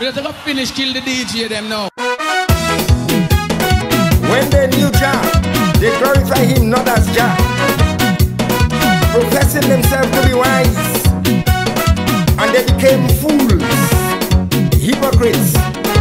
We have to go finish kill the DJ them now. When they knew Jah, they glorify him not as Jah, professing themselves to be wise, and they became fools, hypocrites.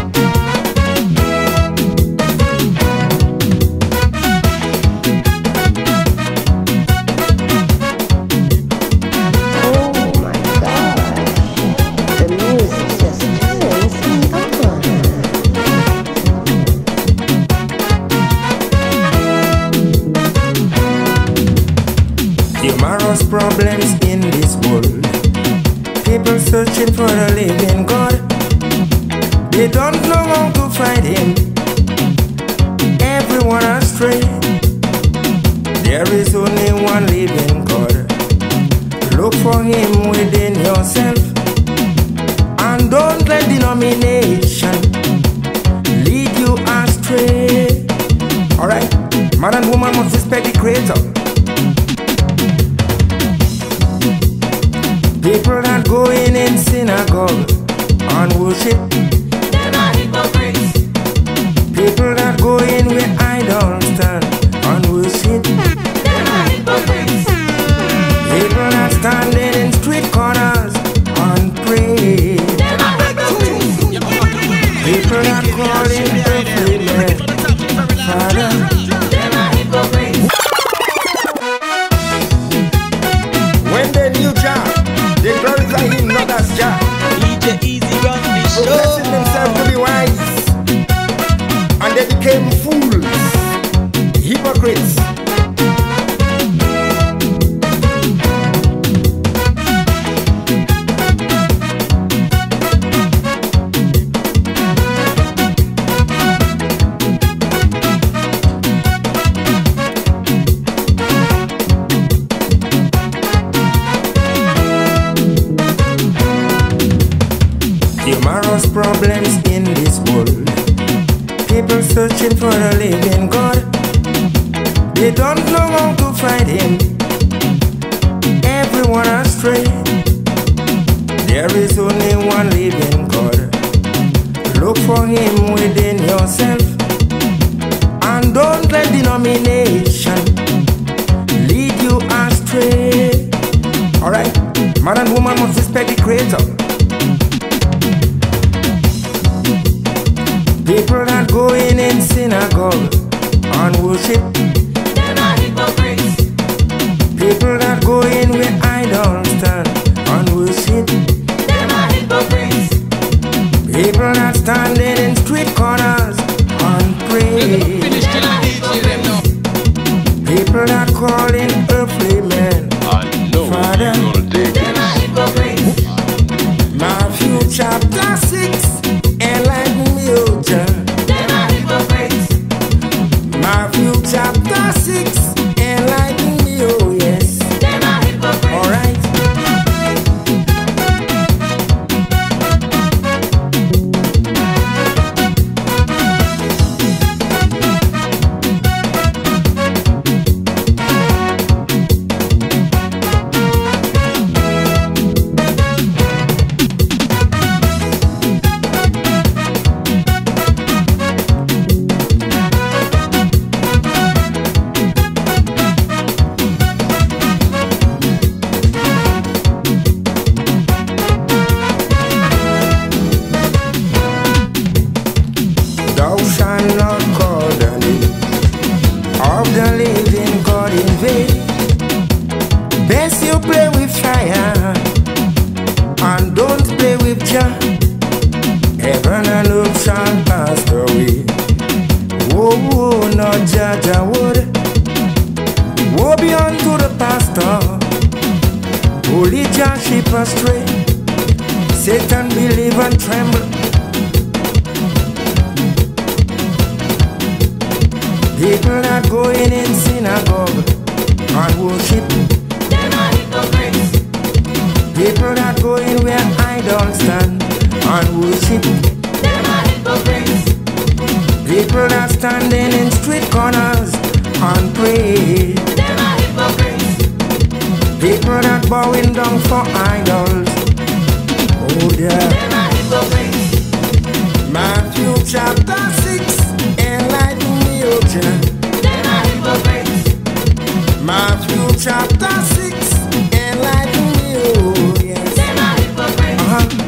Numerous problems in this world. People searching for a living God. They don't know how to find him. Everyone astray. There is only one living God. Look for him within yourself, and don't let denomination lead you astray. Alright, man and woman must respect the Creator. People that go in synagogue and worship, them are hypocrites. people that go in where idols stand and worship, Them are hypocrites. people that standing in street corners and pray, Them are hypocrites. people that call in earthly men Father. Them are hypocrites. When they knew Jah, they glorify him not as Jah, DJ Easy run the professing themselves to be wise, and they became fools, hypocrites. Numerous problems in this world. People searching for a living God. They don't know how to find him. Everyone astray. There is only one living God. Look for him within yourself, and don't let denomination lead you astray. Alright, man and woman must respect the Creator. People that go in synagogue and worship, Them are hypocrites. people that go in where idols stand and worship, Them are hypocrites. people that standing in street corners and pray, finish kill the DJ them now. people that call in earthly men Father. Them are hypocrites. Matthew chapter 6, enlighten me, O Jah. Them are hypocrites. Matthew chapter 6, enlighten me, oh yes. Them are hypocrites. Alright. Thou shalt not call the name of the living God in vain. Best you play with fire and don't play with Jah. Heaven and earth shall pass away. Woe, woe, not Jah, Jah would. Woe be unto the pastor who lead Jah sheep astray. Satan believe and tremble. People that go in synagogue and worship, Them are hypocrites. people that go in where idols stand and worship, Them are hypocrites. people that standing in street corners and pray, Them are hypocrites. people that bowing down for idols. Oh yeah. Them are hypocrites. Matthew chapter 6, enlighten me, oh yes. Them a hypocrites.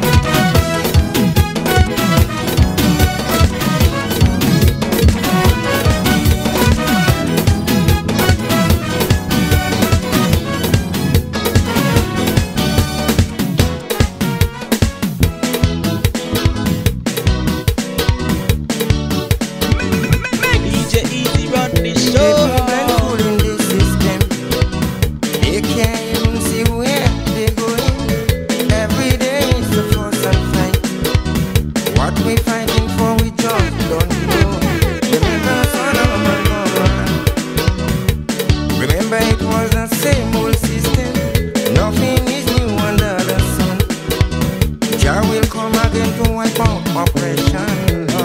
DJ Easy run the People show. been fooling the system. They can't even see where they're going. Every day it's a fuss and fight. What we fighting for, we just don't know. Remember, son of a mama. Remember, it was the same old system. Nothing is new under the sun. Jah will come again to wipe out oppression.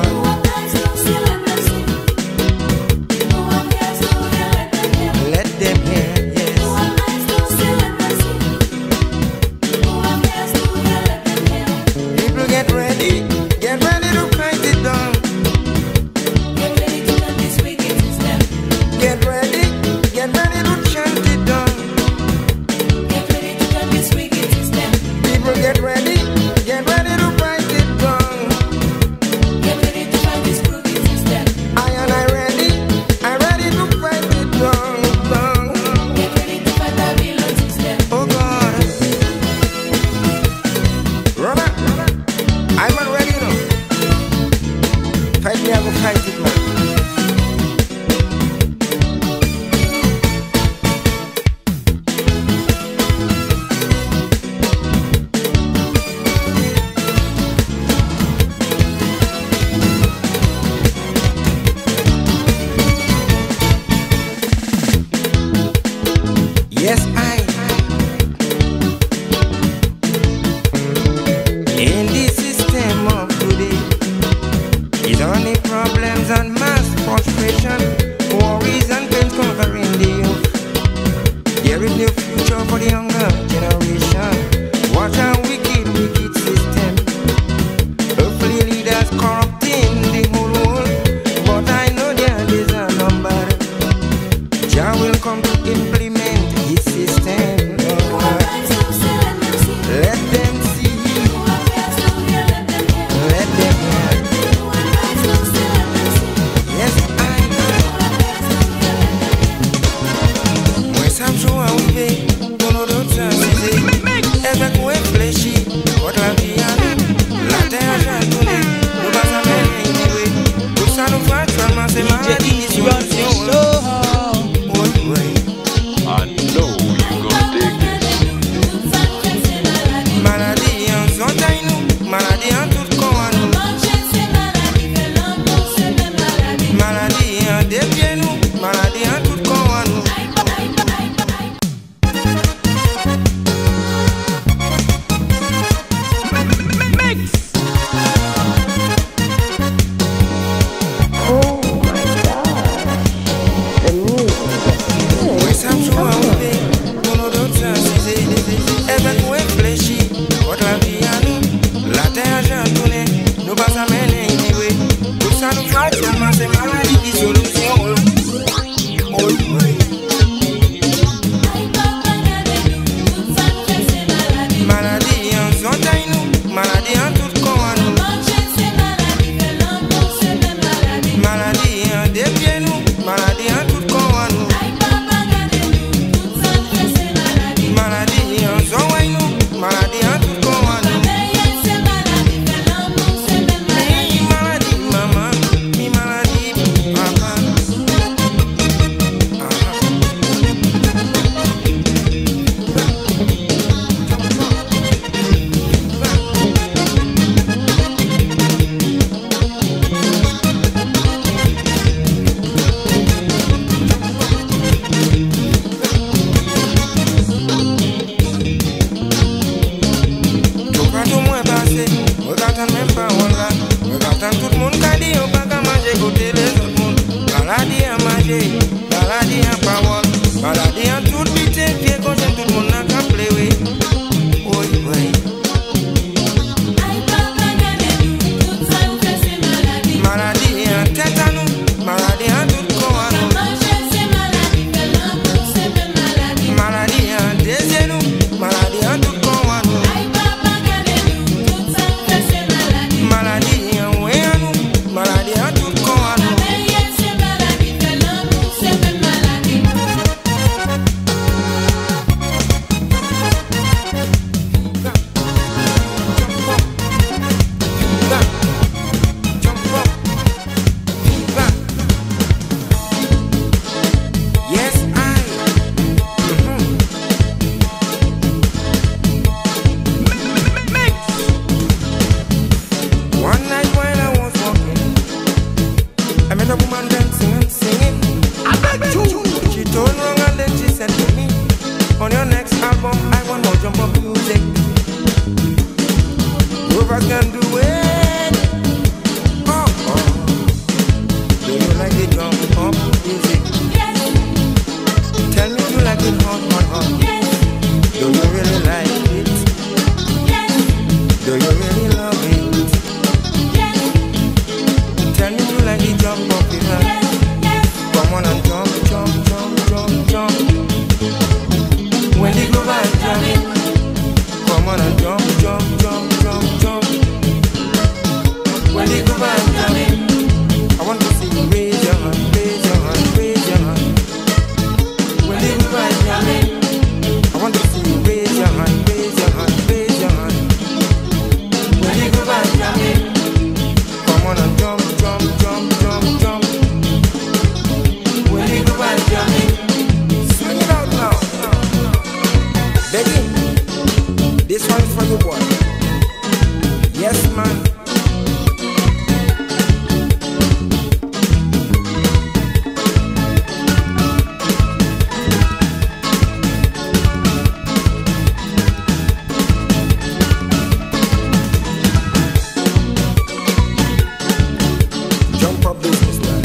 Let them hear, yes. People get ready to fight it down. Get ready to chant it down. People get ready to fight it down. I and I ready to fight it down, down. Oh God, brother, I'm not ready now. Fight me, I go fight it, man. Yes, in this system of today, is only problems and mass frustration, worries and pain conquering the youth. There is no future for the younger generation. What a wicked, wicked system. Hopefully leaders corrupting the whole world, but I know their days are numbered. Jah will come to implement his system. Let them see, let them hear. Yes, I know. When some show a way, don't know the chances. listen to me. On your next album, I want more jump up music. Rovers can do it. Oh, oh. Do you like the jump up music? Yes. Tell me you like it hot, hot, hot. Yes. Do you really like it? Yes. Do you really love it? Yes. Tell me you like the jump up, you know? Yes. Yes. Come on and jump, jump, jump, jump, jump. When the groove is jamming, come on and jump, jump, jump, jump, jump. When the groove is jamming, I want to see you raise your hand, raise your hand, raise your hand. When the groove is jamming, I want to see you raise your hand, raise your hand, raise your hand. When the groove is jamming, come on and jump, jump, jump, jump, jump. When the groove is jamming, swing it out now. Begging, this one is for you, boy. Yes, man. Jump up business, man.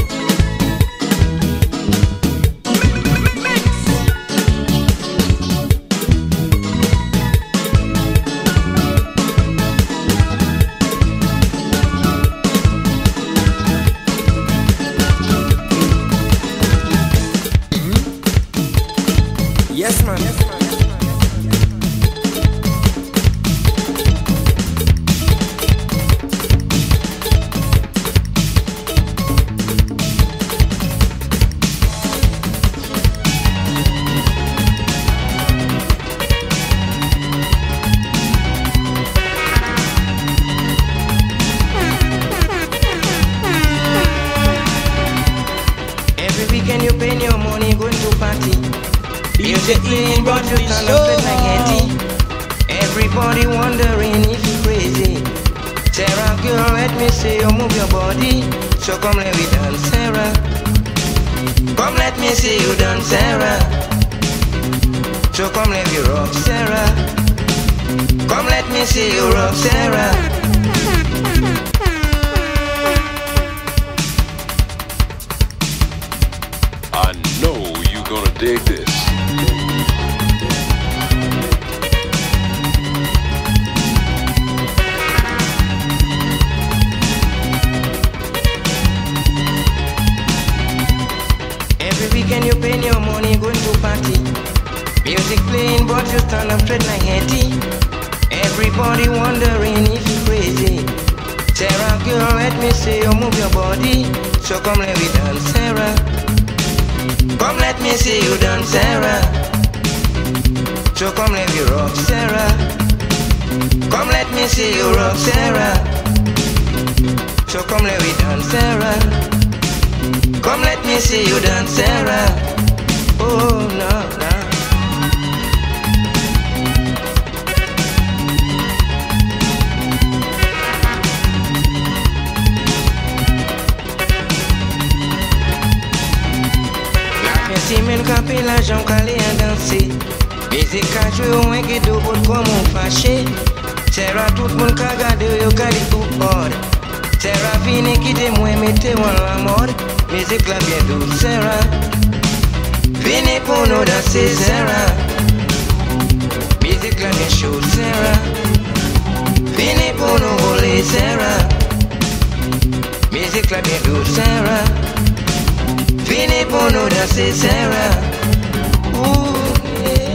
Yes, man. Yes, man. Every weekend you pay your money going to party. DJ Easy But run you the stand up like show. Hetty. Everybody wondering if you crazy. Sarah girl, let me see you move your body. So come let me dance, Sarah. Come let me see you dance, Sarah. So come let me rock, Sarah. Come let me see you rock, Sarah. I know you're gonna dig this. Every weekend you pay your money going to party. Music playing but you stand up straight like Hetty. Everybody wondering if you crazy. Sarah girl, let me see you move your body. So come let me dance, Sarah. Come let me see you dance, Sarah. So come let me rock, Sarah. Come let me see you rock, Sarah. So come let me dance, Sarah. Come let me see you dance, Sarah. Oh no, no. Si men kape la jan kale a danse. Mizik ka jwe ou en ki do bot kwa moun fache. Sarah tout moun ka gade yo ka di tout hard. Sarah vini kite mwen mete wan la mod. Mizik la bien dou, Sarah. Vini pou nou danse, Sarah. Mizik la bien chou, Sarah. Vini pou nou vole, Sarah. Mizik la bien dou, Sarah. Vini pour nous danser, Sarah. Ooh, yeah.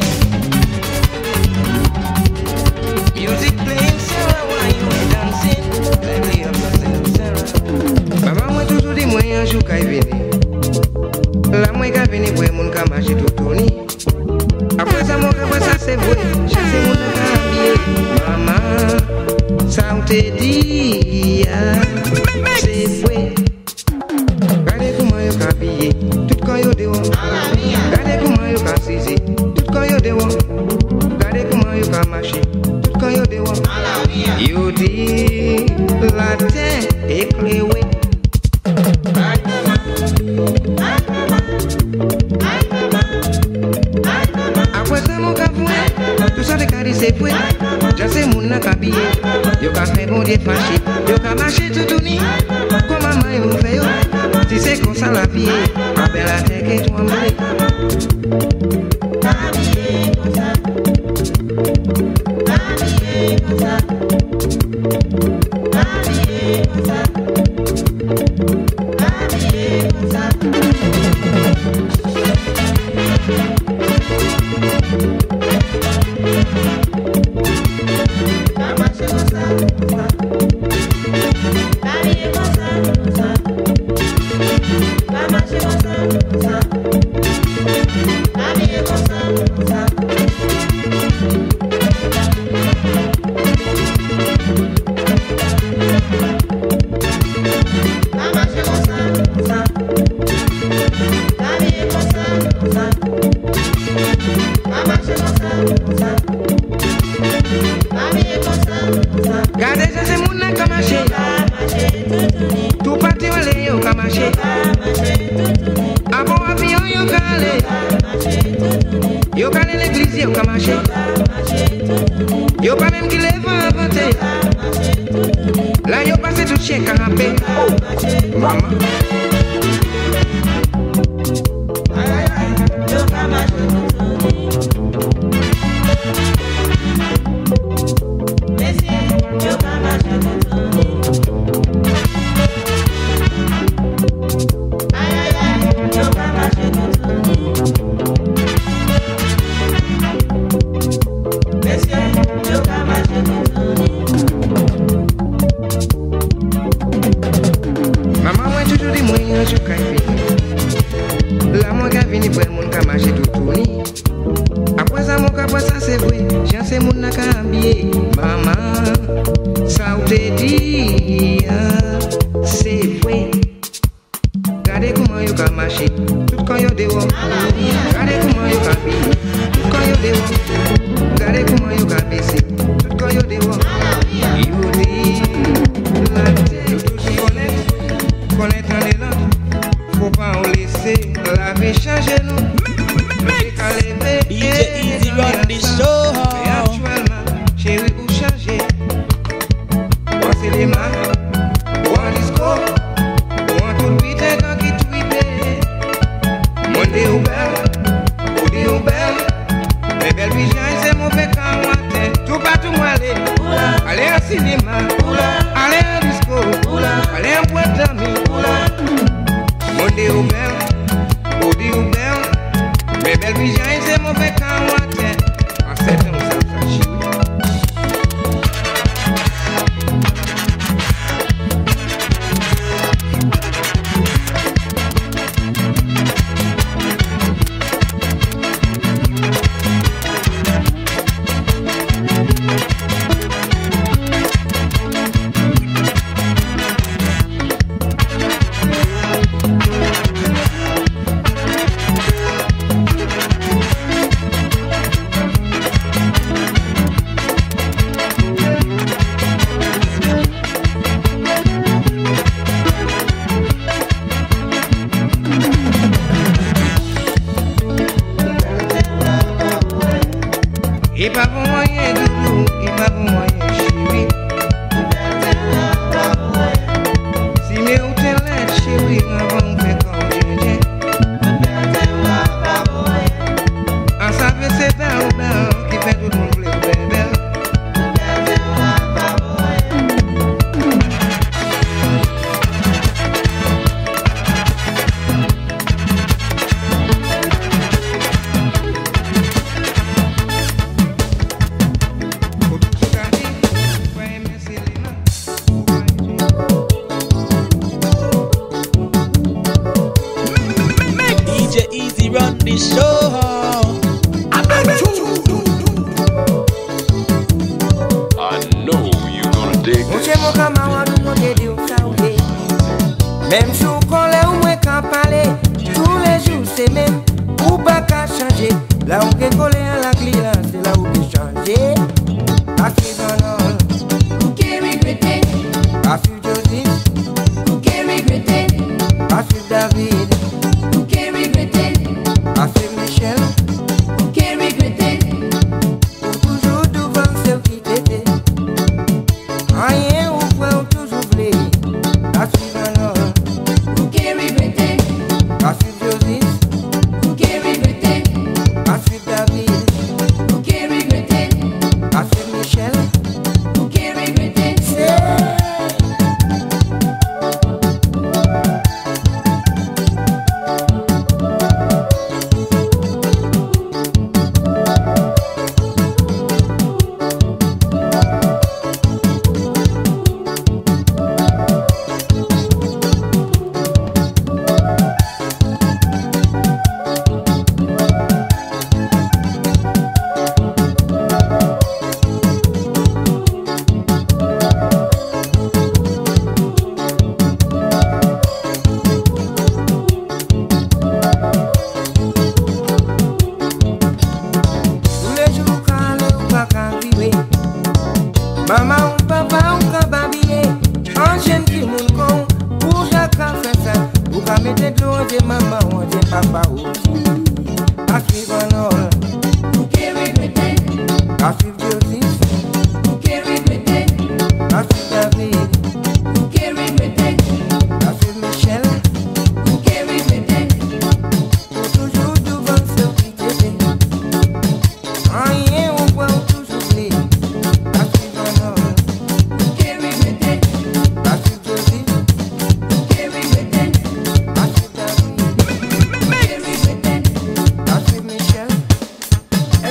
Music playing, Sarah, while you ain't dancing. Lively up yourself, Sarah. Maman, moi toujours dit, moi, un jour, qu'à venir. La moi, qu'à venir, pour mon cas, marcher tout tourner. Après ça, mon cas, ça, c'est vrai. Chasser mon cas, habillé. Maman, ça, on te dit, c'est vrai. Gade comment yo ka piller, tout quand yo dehors. Gade comment yo ka saisir, tout quand yo dehors. Gade comment yo ka marcher, tout quand yo dehors. Yo dit la terre éclairée. Tout ça de carré c'est vrai. Je sais mon n'a qu'à billet. Yo qu'à faire bon Dieu fâché. Yo qu'à marcher tout tourner. Comme maman yo fait yo. Si c'est comme ça la vie. Appelle la terre que toi m'aille. Habillé comme ça. Habillé comme ça. Habillé comme ça. Habillé comme ça. Va marcher comme ça, comme ça. Habillé comme ça, comme ça. Va marcher comme ça, comme ça. Habillé comme ça, comme ça. Va marcher comme ça, comme ça. Habillé comme ça, comme ça. Va marcher comme ça, comme ça. Habillé comme ça, comme ça. Gardez ça c'est mon n'a qu'à marcher. Va marcher tout tourner. Tout parti on les yo qu'à marcher. Va marcher tout tourner. A bon avion yo qu'à aller. Va marcher tout tourner. Yo qu'à aller l'église yo qu'à marcher. Va marcher tout tourner. Yo pas même qui lève inventé. Va marcher tout tourner. Là yo passé tout chien canapé. Va marcher. Maman. Yo va marcher tout tourner. Messieurs, yo va marcher tout tourner. Aïe aïe aïe, yo va marcher tout tourner. Messieurs, yo va marcher tout tourner. Maman moi toujours dit moi un jour qu'à venir. Là moi qu'à venir pour mon qu'à marcher tout tourner. Après ça mon qu'à ça c'est vrai. J'en sais mon n'a qu'à habiller. Maman, ça ou te dit c'est vrai. Regardez comment yo qu'à marcher. Tout quand yo dehors. Regardez comment yo qu'à habiller. Tout quand yo dehors. Regardez comment yo qu'à baisser. Tout quand yo dehors. Yo dit la tête connaître en élan. Faut pas en laisser la vie changer nous. DJ Easy run the show. Et actuellement, chérie, vous changez. Moi c'est des mains, ou en disco, ou en tout vite quand qui tweete. Mon Dieu ou belle, ou dit ou belle. Mais belle vision c'est mon fait quand moi t'es. Tout partout moi aller. Aller au cinéma, aller au disco, aller en boîte d'amis. Mon Dieu ou belle, ou dit ou belle. Mais belle vision c'est mon fait quand moi t'es. En 7 ans ça fâche. Et pas pour moyen doudou, et pas pour moyen chéri. Si mes ou t'es l'aide chéri, avant on fait comme j'ai. En savait c'est belle ou belle, qui fait tout le monde bleu belle. DJ Easy run the show. I know you're gonna dig Mon this. cher mon camarade, nous te dit ça ou bien. Même jour qu'on l'est ou moins qu'à parler, tous les jours c'est même, ou pas qu'à changer. Là où qu'est collé à la clé là, c'est là où peut changer. Assis dans l'or, Who can't regret it? assis Joseph, Who can't regret it? assis David, Who can't regret it? assis Michel, Who can't regret it? ou tout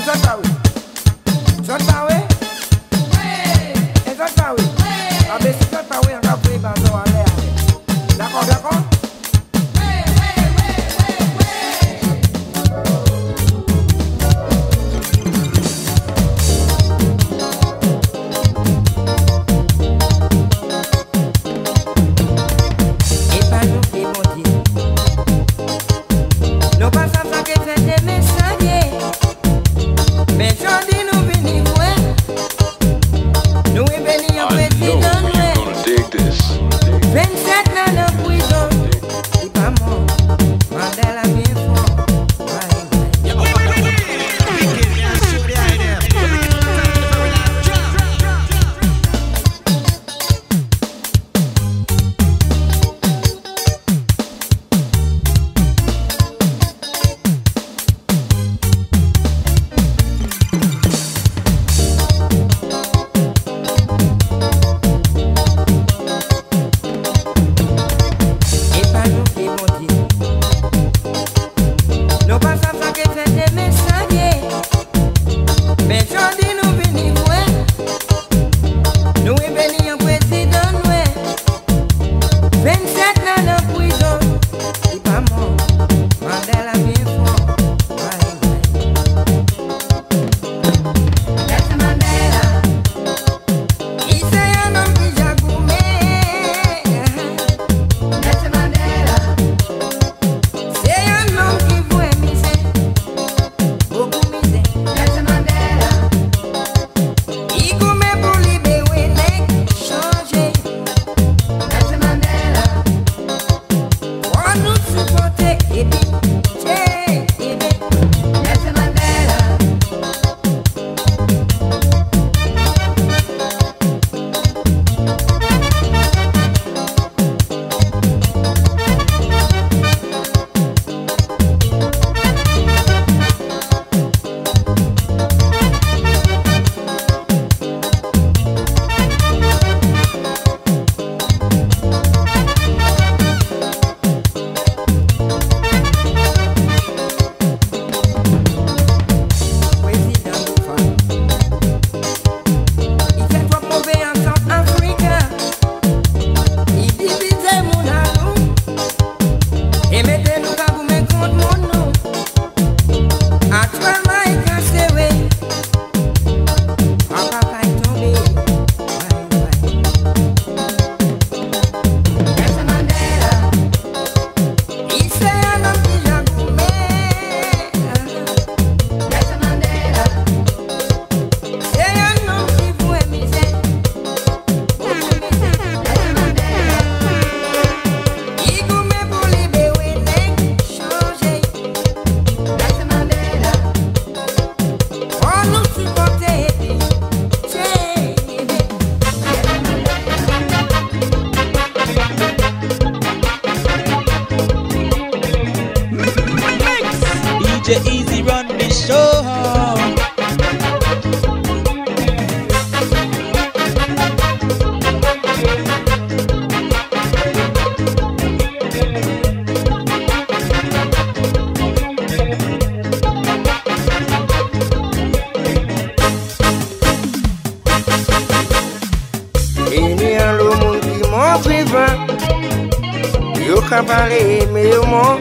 Yo ka pale me yo mo,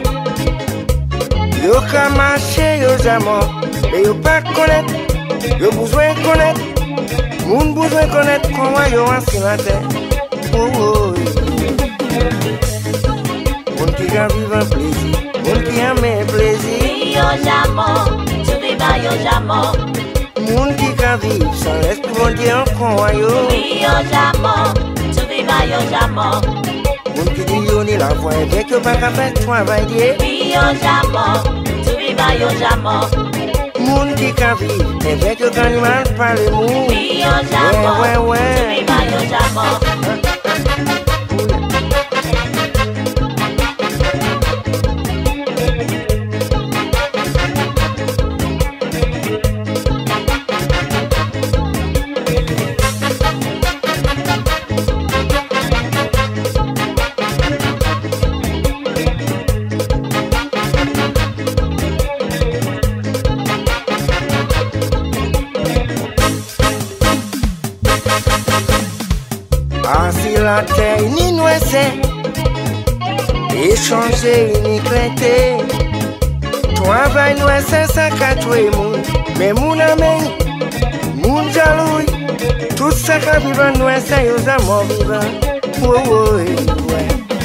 yo ka marche yo jamo, mais yo pas connaître, yo besoin connaître, moun besoin connaître comment yo ansi la terre. Oh, moun qui a vivre plaisir, moun qui aime plaisir. Yo jamo, tu viva yo jamo. Moun qui a vivre sans l'esprit mon Dieu encore yo. Yo jamo, tu viva yo jamo. Moun qui dit yo ni la voix, bien que pas qu'à faire travailler. Yo jamo, tu viva yo jamo. Moun qui a vivre, bien que quand il mal parle mou. Yo jamo, tu viva yo jamo. la terre ni noisette, échanger ni clété. Travail noisette ça qu'a tué moun, mais moun amène, moun jaloux. Tout ça qu'a vivre noisette yo zamor vivant. Ouais.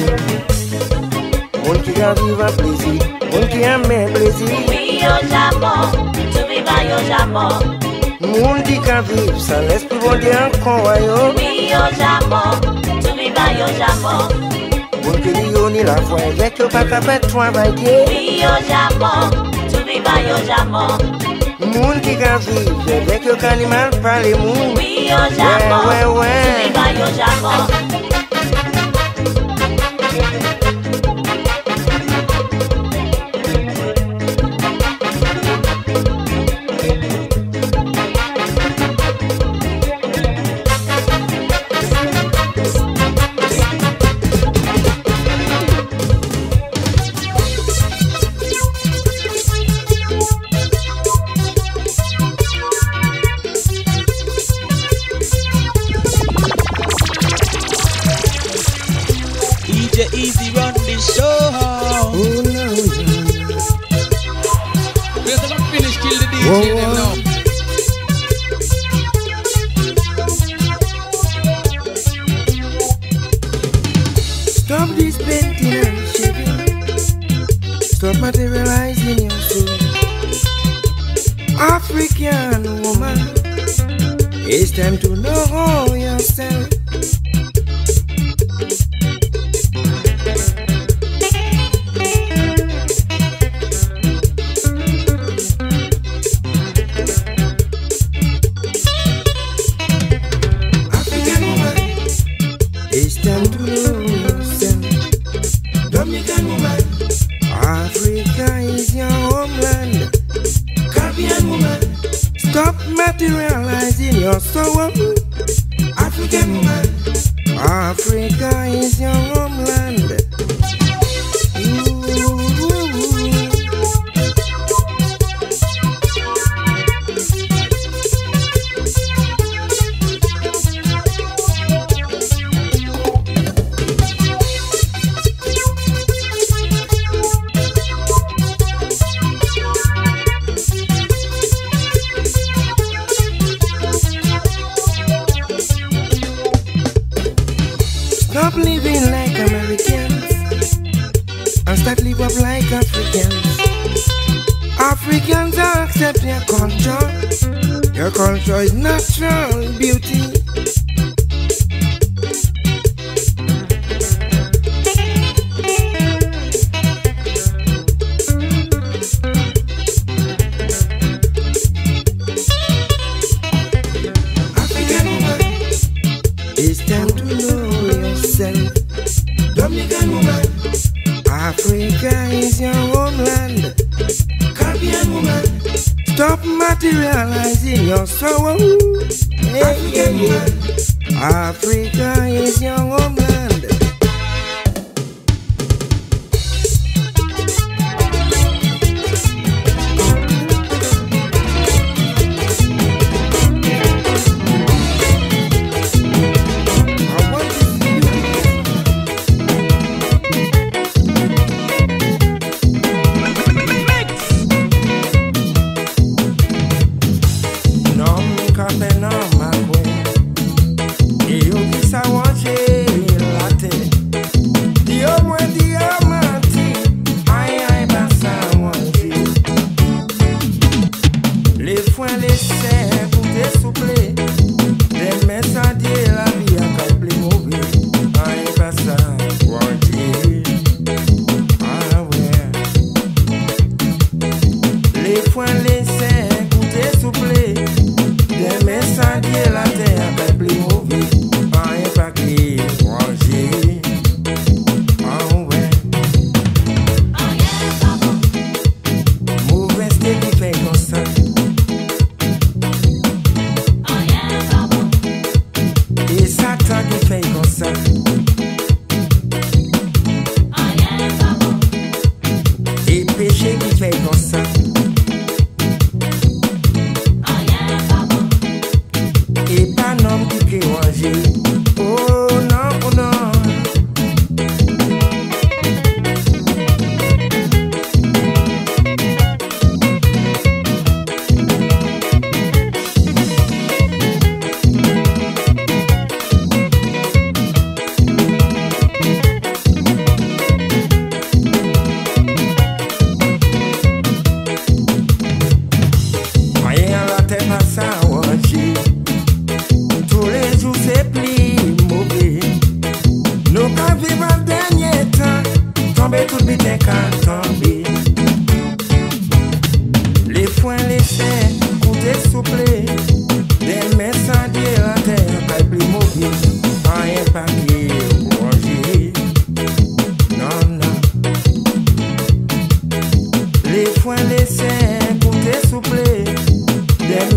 Moun qui a vivre plaisir, moun qui aime plaisir. Oui, au Japon, tu vivras au Japon. Moun qui a vivre sans l'esprit bon Dieu encore. Oui, au Japon, tu vivras au Japon. Moun qui dit on y la foi, avec le pas capable de travailler. Oui, au Japon, tu vivras au Japon. Moun qui a vivre, avec le animal parler moun. Oui, au Japon, tu vivras au Japon. DJ Easy run the show. Oh no. Yes, I'm not finished, kill the DJ them now. Stop this painting and shaking. Stop materializing your soul. African woman, it's time to know yourself. It's time to know yourself. Dominican woman, Africa is your homeland. Caribbean woman, stop materializing your soul. African woman, Africa is your homeland. Stop living like Americans and start live up like Africans. Africans accept your culture. Your culture is natural beauty. African woman, it's time to know yourself. Dominican woman, Africa is your homeland. Caribbean woman, stop materializing your soul. African woman, Africa is your homeland. I want to see you. Non mi cape no magwe. Io chissà voce latte. Dio mue diamanti. Ai bassa wanti. Les foins les serres pour te soupler. Des messages la vie à câble mauvais. Ai bassa wanti. Ah ouais. Les foins les serres pour te soupler. Des messages la terre à câble mauvais. Ai pas qui manger. Ah ouais. Mauvais qui fait comme ça.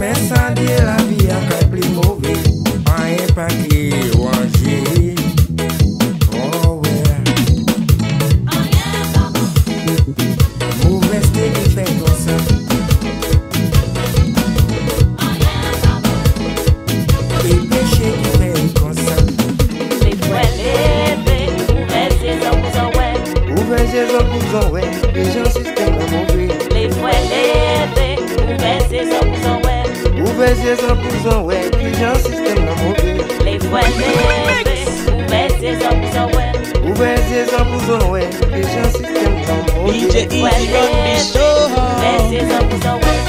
laisse à dire la vie à qu'elle plus mauvais. Un paquet ou un G. Oh ouais. Mauvais style qui fait comme ça. Et péché qui fait comme ça. Les poils levés, ouvrez ses hommes ouais. Ouvrez ses hommes ouais. Les gens système de mauvais. Les poils levés, ouvrez ses hommes ouais. Ouvrez ses hommes ouais. Les gens système de mauvais. Les poils levés, ouvrez ses hommes ouais. Ouvrez ses hommes ouais. Les gens système de mauvais. DJ Easy run the show. Ouvrez ses hommes ouais.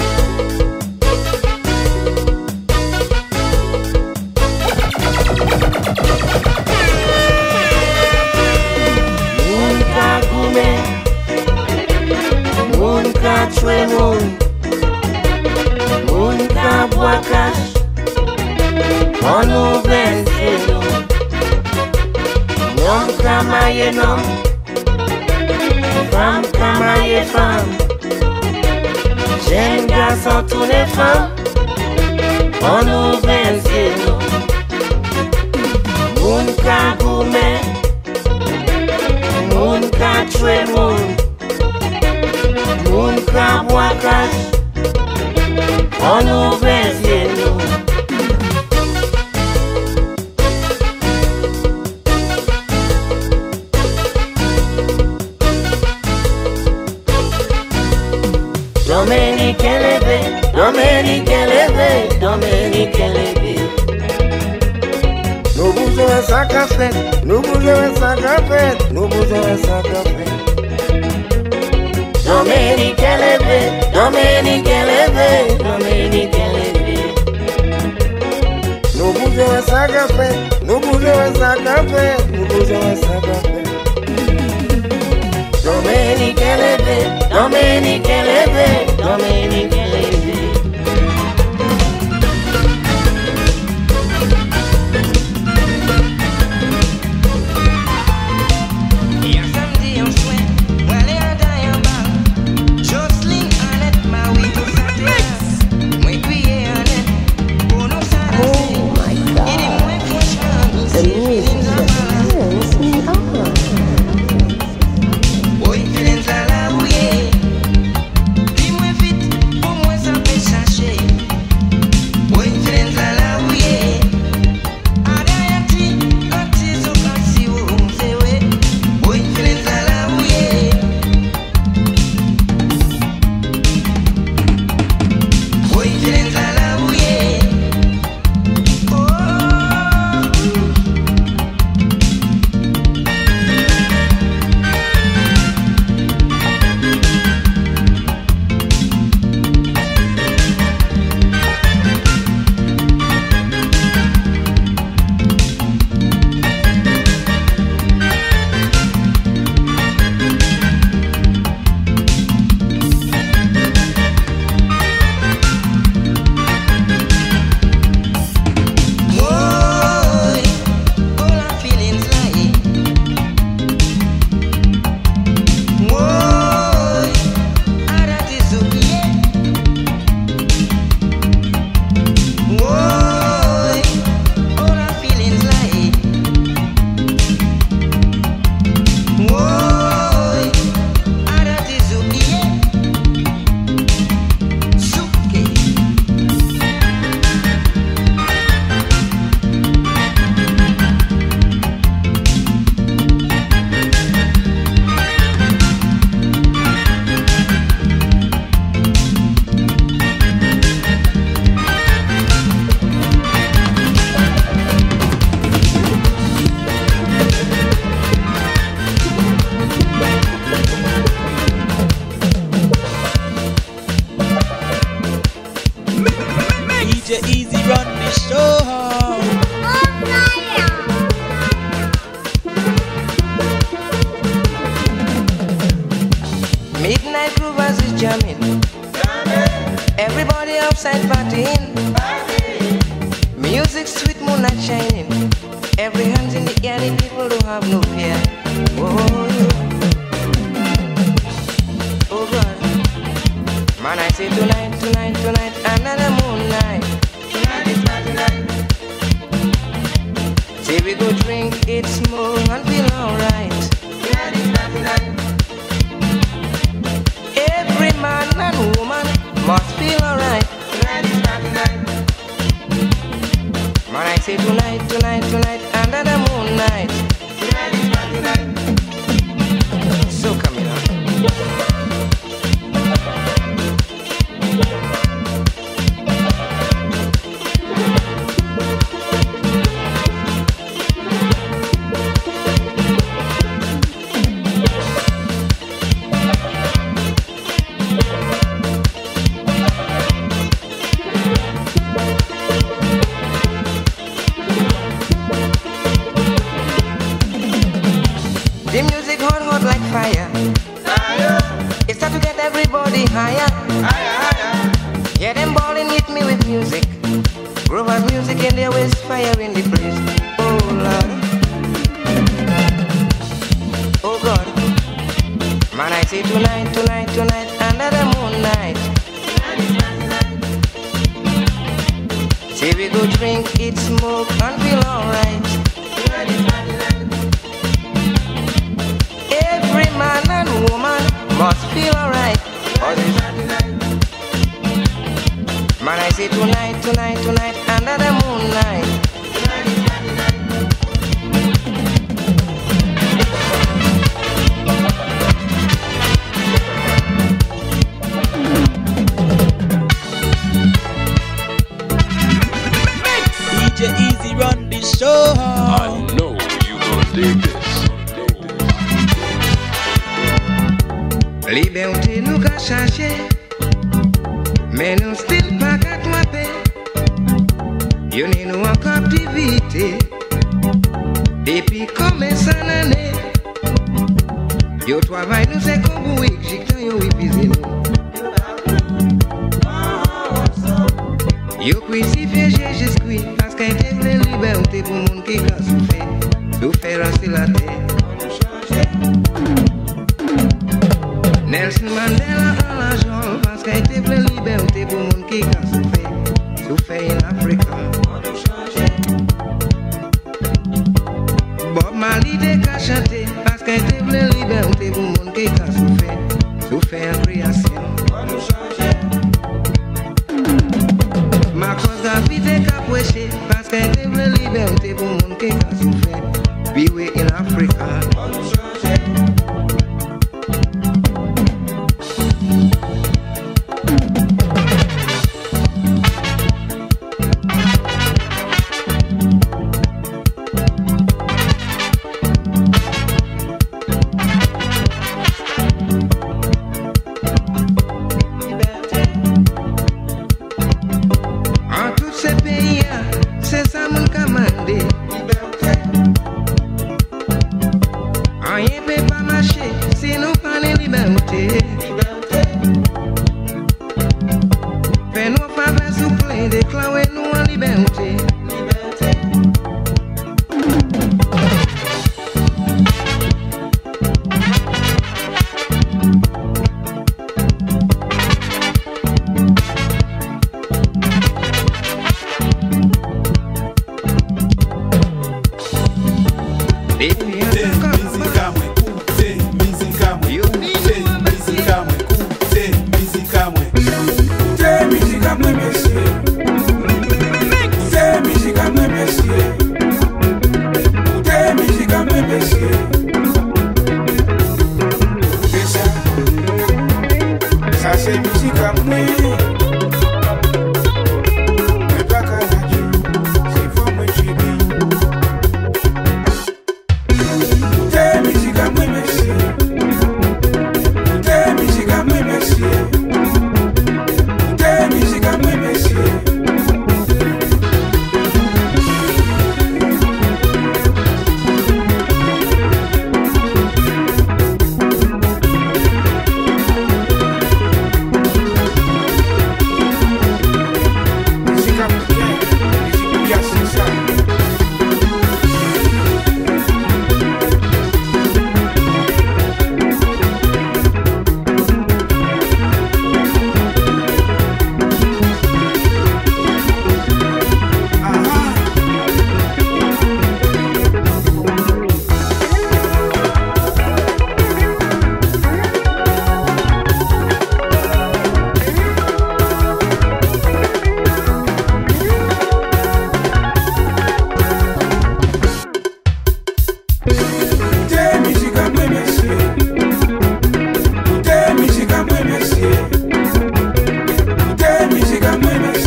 Moun ka chwe moun, moun ka bwa kash, on ouve se nou. Nom ka maye nom, fam ka maye fam, jen gason toune fam, on ouve se nou. Moun ka goume, moun ka chwe moun, moun ka bwa kash, on ouve se nou. Dominique élevé, Dominique élevé, Dominique élevé. Nous bousons un sac à fête, nous bousons un sac à fête, nous bousons un sac à fête. Dominique élevé, Dominique élevé, Dominique élevé. Nous bousons un sac à fête, nous bousons un sac à fête, nous bousons un sac à fête. Dominique élevé, Dominique élevé, Dominique élevé. Hier samedi on souhait, moi les à en bas. Jocelyne Annette, ma oui tout ça classe. Moi crier Annette, pour nous ça la il est moins prochain, c'est feelings en bas. Oui, feelings à la bouillée. Dis-moi vite, pour moi ça peut chercher. Oui, feelings à la bouillée. Adayati, anti so anti ou c'est ouais. Oui, feelings à la bouillée. Oui, feelings à la bouillée. Oh. Boy, all our feelings lie. Boy, that is okay. Boy, all our feelings lie. Boy, that is okay. Suke. DJ Easy run the show. Midnight groovers is jamming. Everybody outside partying. Music sweet, moonlight shining. Every hands in the air, the people don't have no fear. Oh, oh God. Man, I say tonight, tonight, tonight, another moon. eat, smoke, and feel alright. Every man and woman must feel alright. Man, I say tonight, tonight, tonight, under the moonlight. So come here. The music hot, hot like fire. It start to get everybody higher. Yeah, them ballin' hit me with music. Groove of music in their waist, fire in the place. Oh Lord, oh God. Man, I say tonight, tonight, tonight, under the moonlight. Say we go drink, eat, smoke, and feel alright. Every man and woman must feel alright. Man, I say tonight, tonight, tonight, under the moonlight. DJ Easy run the show. I know you gonna dig this. Liberté nous qu'a cherché, mais nous still pas qu'à tromper. Yo ni nous en captivité, depuis combien d'années. Yo travail nous c'est comme oui, j'écris yo épuisé nous. Yo crucifié Jésus-Christ, parce qu'il était la liberté pour monde qui a souffert, nous faire rester la terre. Nelson Mandela en l'argent parce qu'il était plein de liberté pour monde qui a souffert en Afrique. Bob Marley a chanté parce qu'il était plein de liberté pour monde qui a souffert en création. Marcos Garvey a prêché parce qu'il était plein de liberté pour monde qui a souffert vivre en Afrique.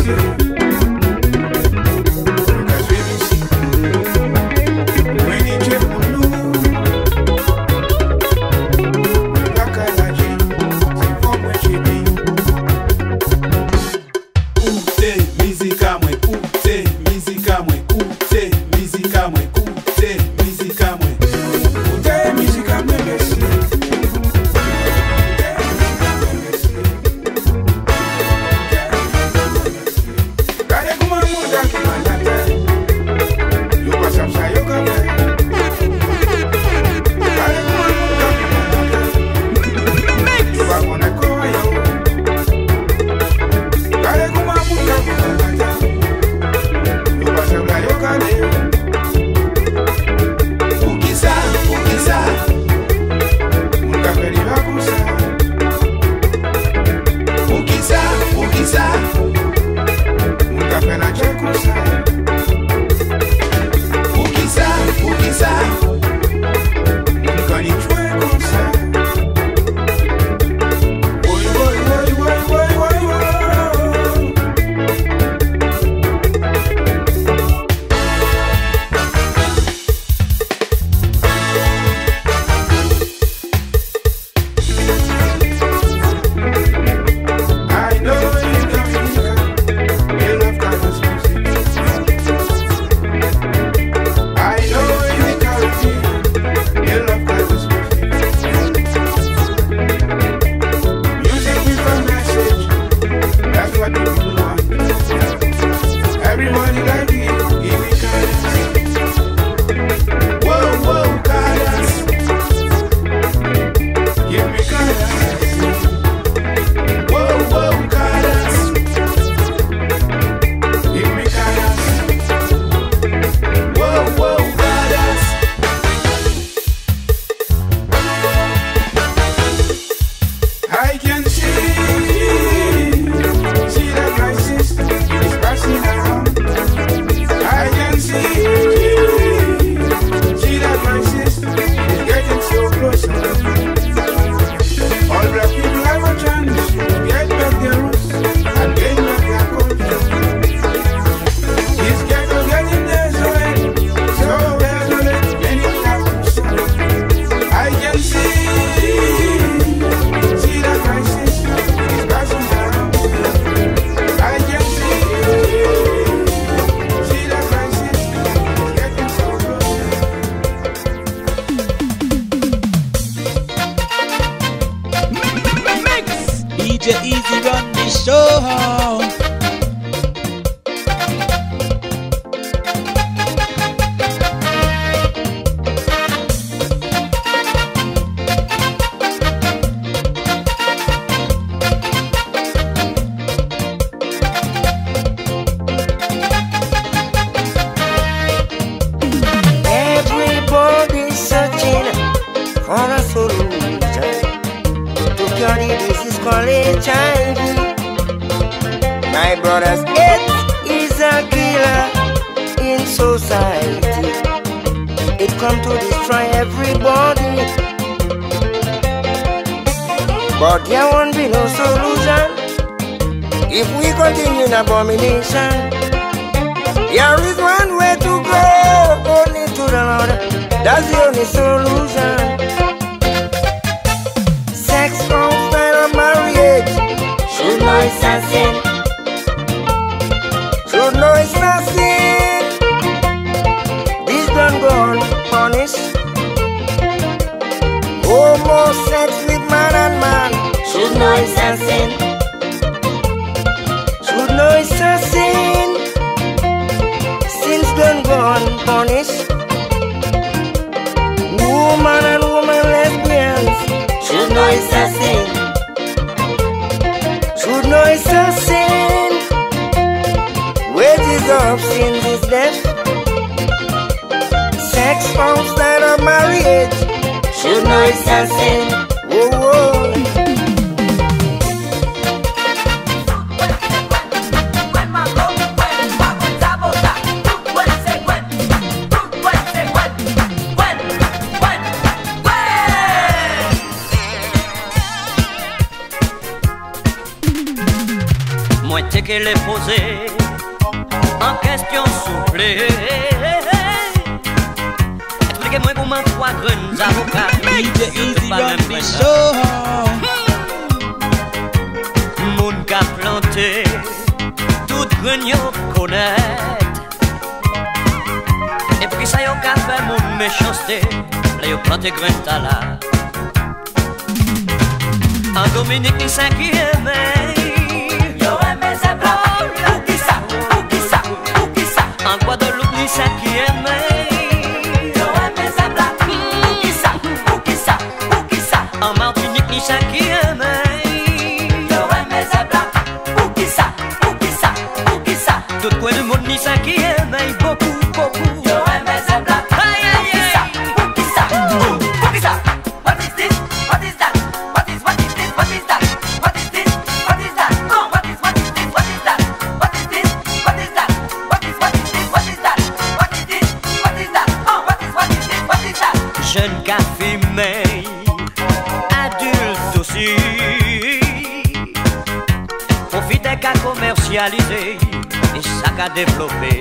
DJ Easy run the show. Everybody's searching for a solution to cure the disease called HIV. My brothers, it is a killer in society. It come to destroy everybody, but there won't be no solution if we continue in abomination. There is one way to go, only to the Lord. That's the only solution. Sex outside of marriage should know it's a sin. Should know it's a sin. This don't go unpunished. Homo sex with man and man should know it's a sin. Should know it's a sin. Sins don't go unpunished. Woman and woman lesbians should know it's a sin. Should know it's a sin. Wages of sins is death. Sex outside of marriage should know it's a sin. Whoa, whoa. Muerte qu'elle est posée en question souple. Expliquez-moi comment trois grands avocats DJ Easy run the show. Moun ka planté, tout grand yo connaît. Et pour qui ça yo ka fait moun méchanceté, là yo planté grand tala. En Dominique ni ça qui aimait. Yo aimé ça blanc. Ou qui ça, ou qui ça, ou qui ça. En Guadeloupe ni ça qui aimait. Yo aimé ça blanc. Ou qui ça, ou qui ça, ou qui ça. En Martinique ni ça qui aimait. Yo aimé ça blanc. Ou qui ça, ou qui ça, ou qui ça. Tout coin du monde ni ça qui aimait. Beaucoup, beaucoup. Yo aimé ça blanc. Jeune qu'a fumé, adulte aussi. Profitez qu'à commercialiser et ça qu'a développé.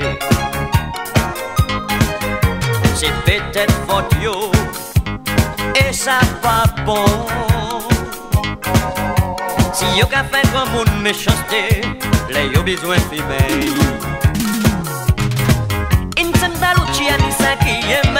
C'est peut-être faute yo et ça pas bon. Si yo qu'a fait grand monde méchanceté, les yo besoin fumer. Insan Baluchi a dit ça qui aime.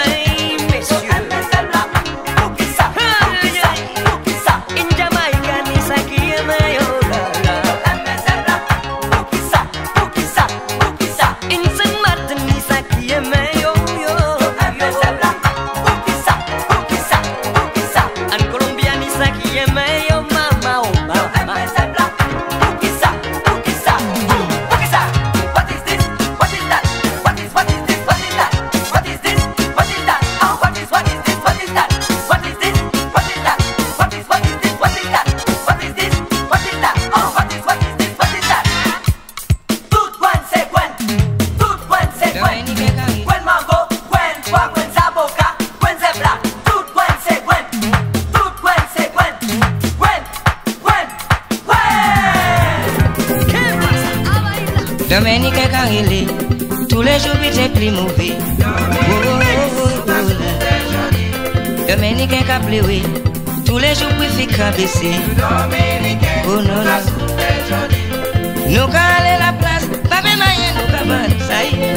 Dominique et Carrelé, tous les jours il est plus mauvais. Dominique et Caplé, tous les jours il fait cabesser. Oh non, non. Nous calons la place, pas même rien, nous cabanes, ça y est.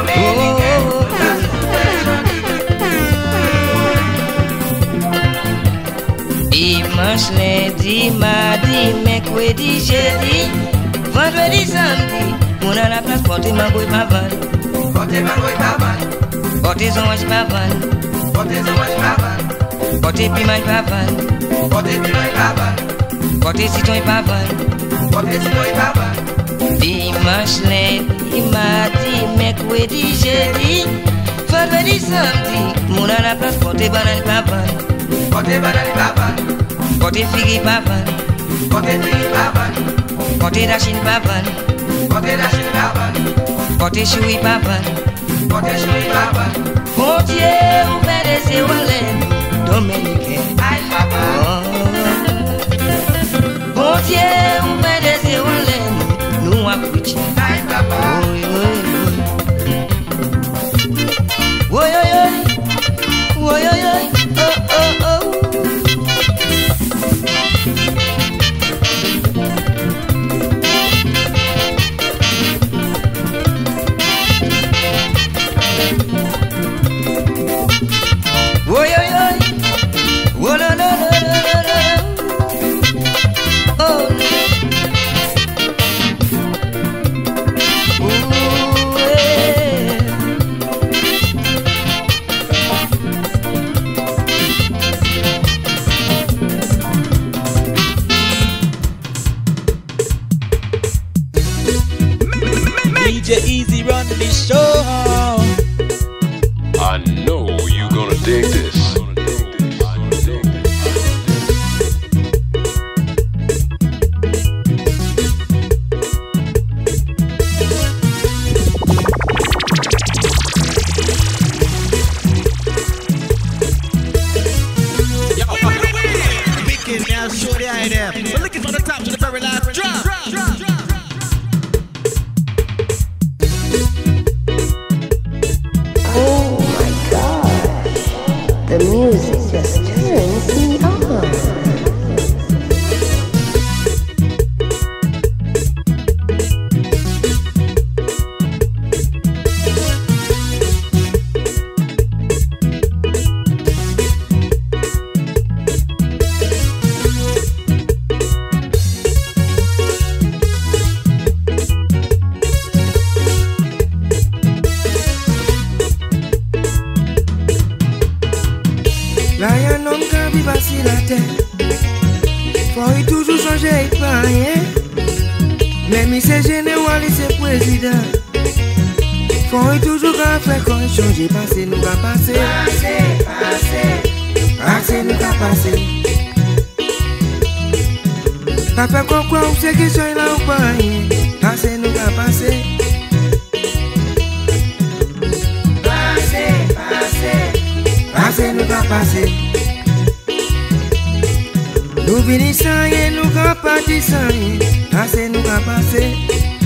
Dimanche, lundi, mardi, mercredi, jeudi, vendredi, samedi. On a la place, portez mango et pas vanne. Portez mango et pas vanne. Portez orange pas vanne. Portez orange pas vanne. Portez piment et pas vanne. Portez piment et pas vanne. Portez citron et pas vanne. Portez citron et pas vanne. Dimanche, lundi, mardi, mercredi, jeudi, vendredi, samedi. On a la place, portez banane et pas vanne. Portez banane et pas vanne. Portez figue et pas vanne. Portez figue et pas vanne. Portez dachine pas vanne. Portez la chine pavane, portez choui pavane, portez choui pavane. Mon Dieu, ouvert des éolènes, dominicains, aïe papa. Mon Dieu, ouvert des éolènes, nous accouchons, aïe papa. Oui, oui, oui, oui, oui, oh, oh, oh. facile à terre. Faut y toujours changer et pas rien. Même si c'est général, c'est président. Faut y toujours faire quand changer, passer, nous va passer. Passer, nous va passer. Papa, quoi, on sait que c'est là ou pas rien. Passer, nous va passer. Passer, nous va passer. Nous venons sans rien, nous va partir sans rien. Passer, nous va passer.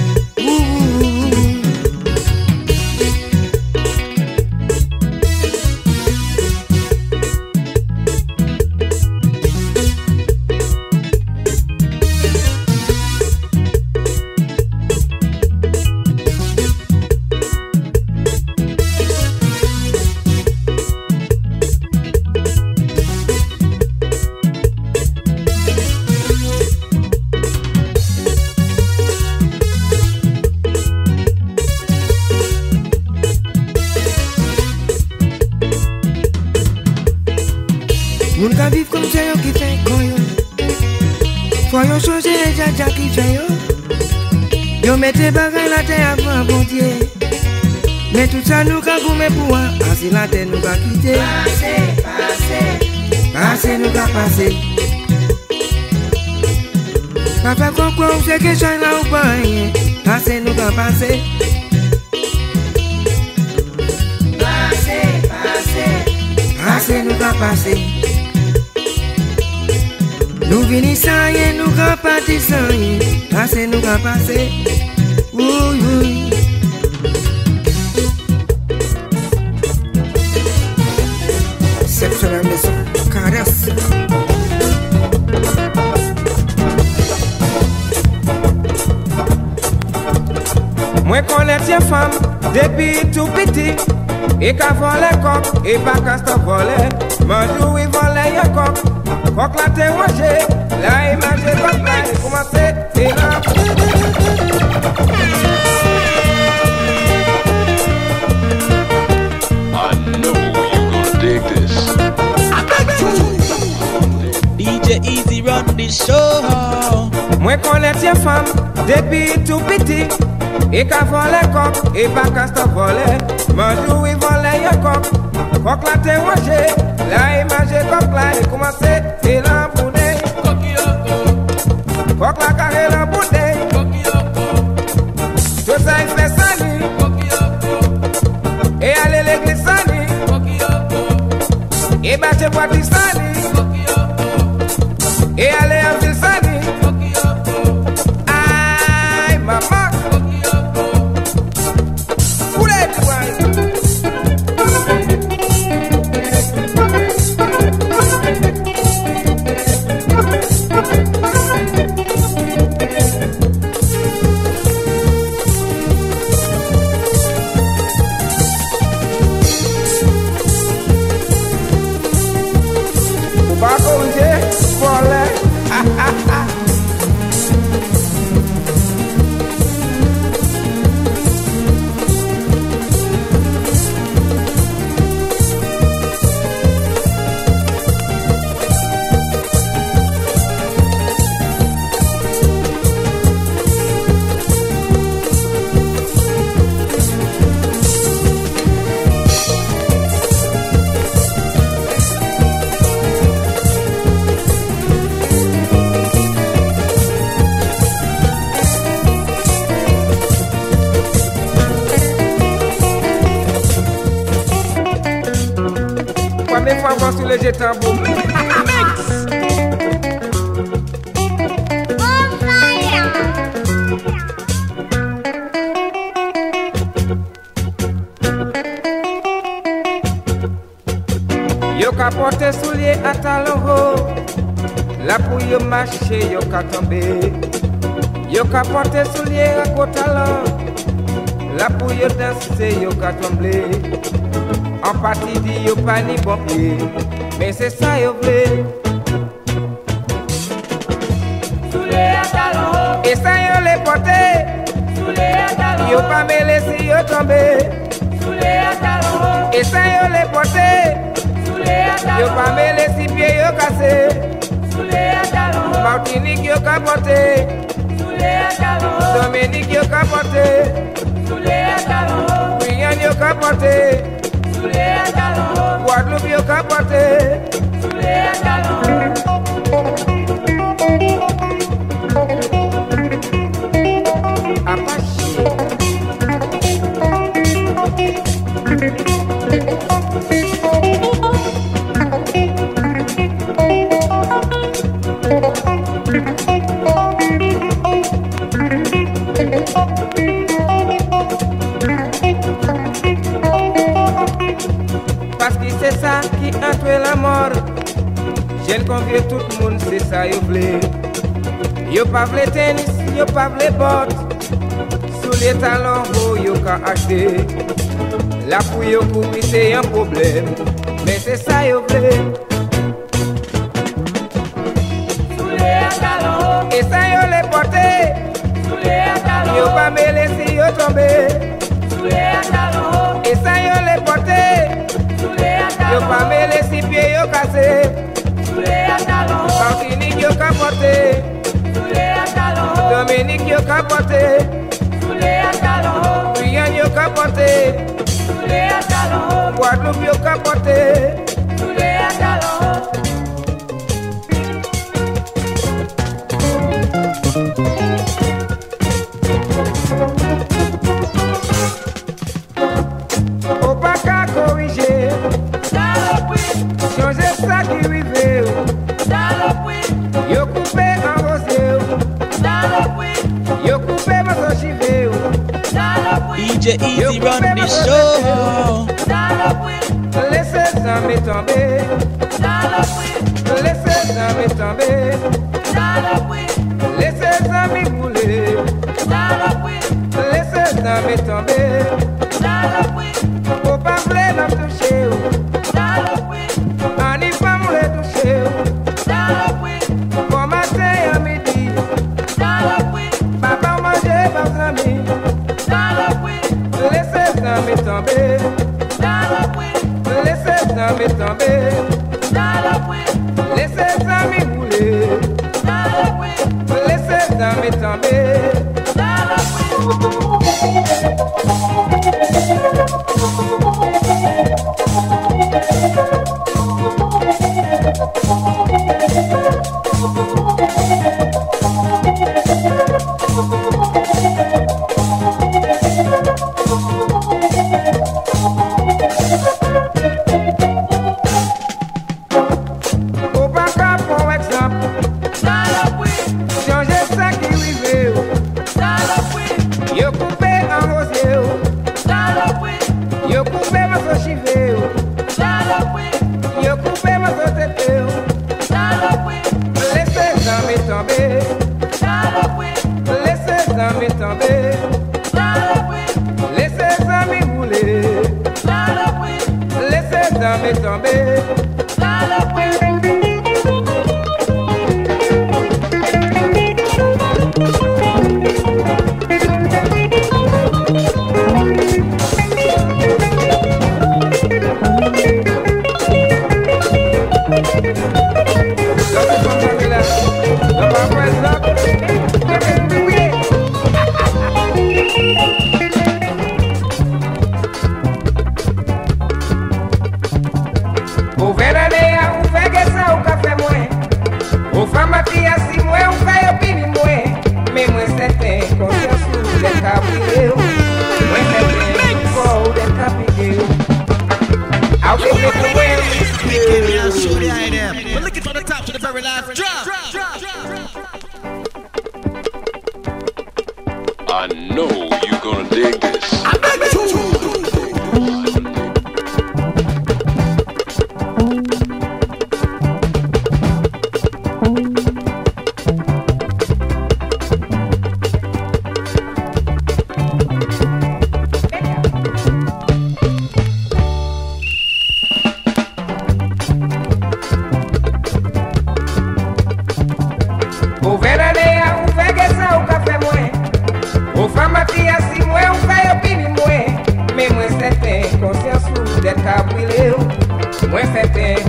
Moun ka viv comme ça yo qui fait koyo. Faut yo changer les jaja qui fait yo. Yo mette bagay la terre avant bon Dieu. Mais tout ça nous ka goumer pour moi. Asi la terre nous ka quitter. Passer nous ka passer. Papa quoi on sait que ça là ou pas rien. Passer nous ka passer. Passer nous ka passer. Nous venons sans rien, nous va partir sans rien. Passer, nous va passer. Oui, oui. C'est sur la maison, caresse. Moi connais tes femmes depuis tout petit. Et qu'à voler coq, et pas qu'à se voler. Manjou, il volait y'a coq. Coq la t'es mangé, là il mange coq là, il commence et là. I know you gonna dig this. DJ Easy run the show. Moi connais tes femmes depuis tout petit. Et qu'à voler coq, et pas qu'à se voler. Manjou, il volait y'a coq. Coq la t'es mangé, là il mange coq là, il commence et là boudet. Coq la carré la boudet. Tout ça il fait sali. Et aller l'église sali. Et battre boîte sali. Et aller en ville sali. Aïe maman. Poulet du bois. Sur les jetambo. Yo ka porter soulier à talon haut. La pour yo marcher yo ka tomber. Yo ka porter soulier à cotalon. La pour yo danser yo ka tomber. En partie dit yo pas ni bon pied, mais c'est ça yo vle. Soulé à talon. Et ça yo les porter. Soulé à talon. Yo pas mêler si yo tomber. Soulé à talon. Et ça yo les porter. Yo pas mêlé si pieds yo cassé. Martinique yo capoté. Dominique yo capoté. Guyane yo capoté. Guadeloupe yo capoté. Parce que c'est ça qui entre la mort. J'aime convier tout le monde, c'est ça yo vle. Yo pas vle tennis, yo pas vle bottes. Sous les talons haut yo ka acheter. La pour yo courir c'est un problème. Mais c'est ça yo vle. Et ça yo les porter. Yo pas me laisser yo tomber. Et ça yo les porter. Yo pas me laisser pieds yo casser. Martinique yo capoté. Dominique yo capoté. Guyane yo capoté. Guadeloupe yo capoté. Au pas qu'à corriger. Changer ça qui rive. Yo coupé en rosé. Yo coupé ma sochivé. DJ Easy run the show. Laissez ça me tomber. Laissez ça me tomber. Laissez ça me bouler. Laissez ça me tomber. Faut pas vouloir la toucher. On y va me toucher. Bon matin à midi. Papa manger par amis. Laissez ça me tomber. Laissez ça me tomber. Laissez ça me bouler. Laissez ça me tomber. Au Baka, pour exemple, changer ça qui rive. Yo coupé en rosé. Yo coupé ma sochivé. Yo coupé ma sotété. Laissez ça me tomber. Laissez ça me tomber. Laissez ça me bouler. Laissez ça me tomber. We're looking from the top to the very last drop. I know you're gonna dig this. Moi certain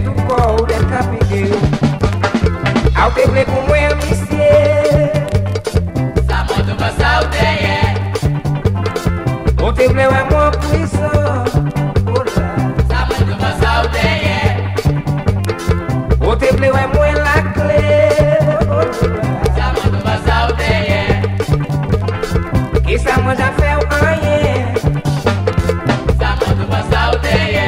te ble pou mwen misye. Sa mwen tou pa sa ou deye. Ou te ble wè mwen pwisan. Sa mwen tou pa sa ou deye. Ou te ble wè mwen la kle. Sa mwen tou pa sa ou deye. Ki sa mwen jan fè ou anye. Sa mwen tou pa sa ou deye.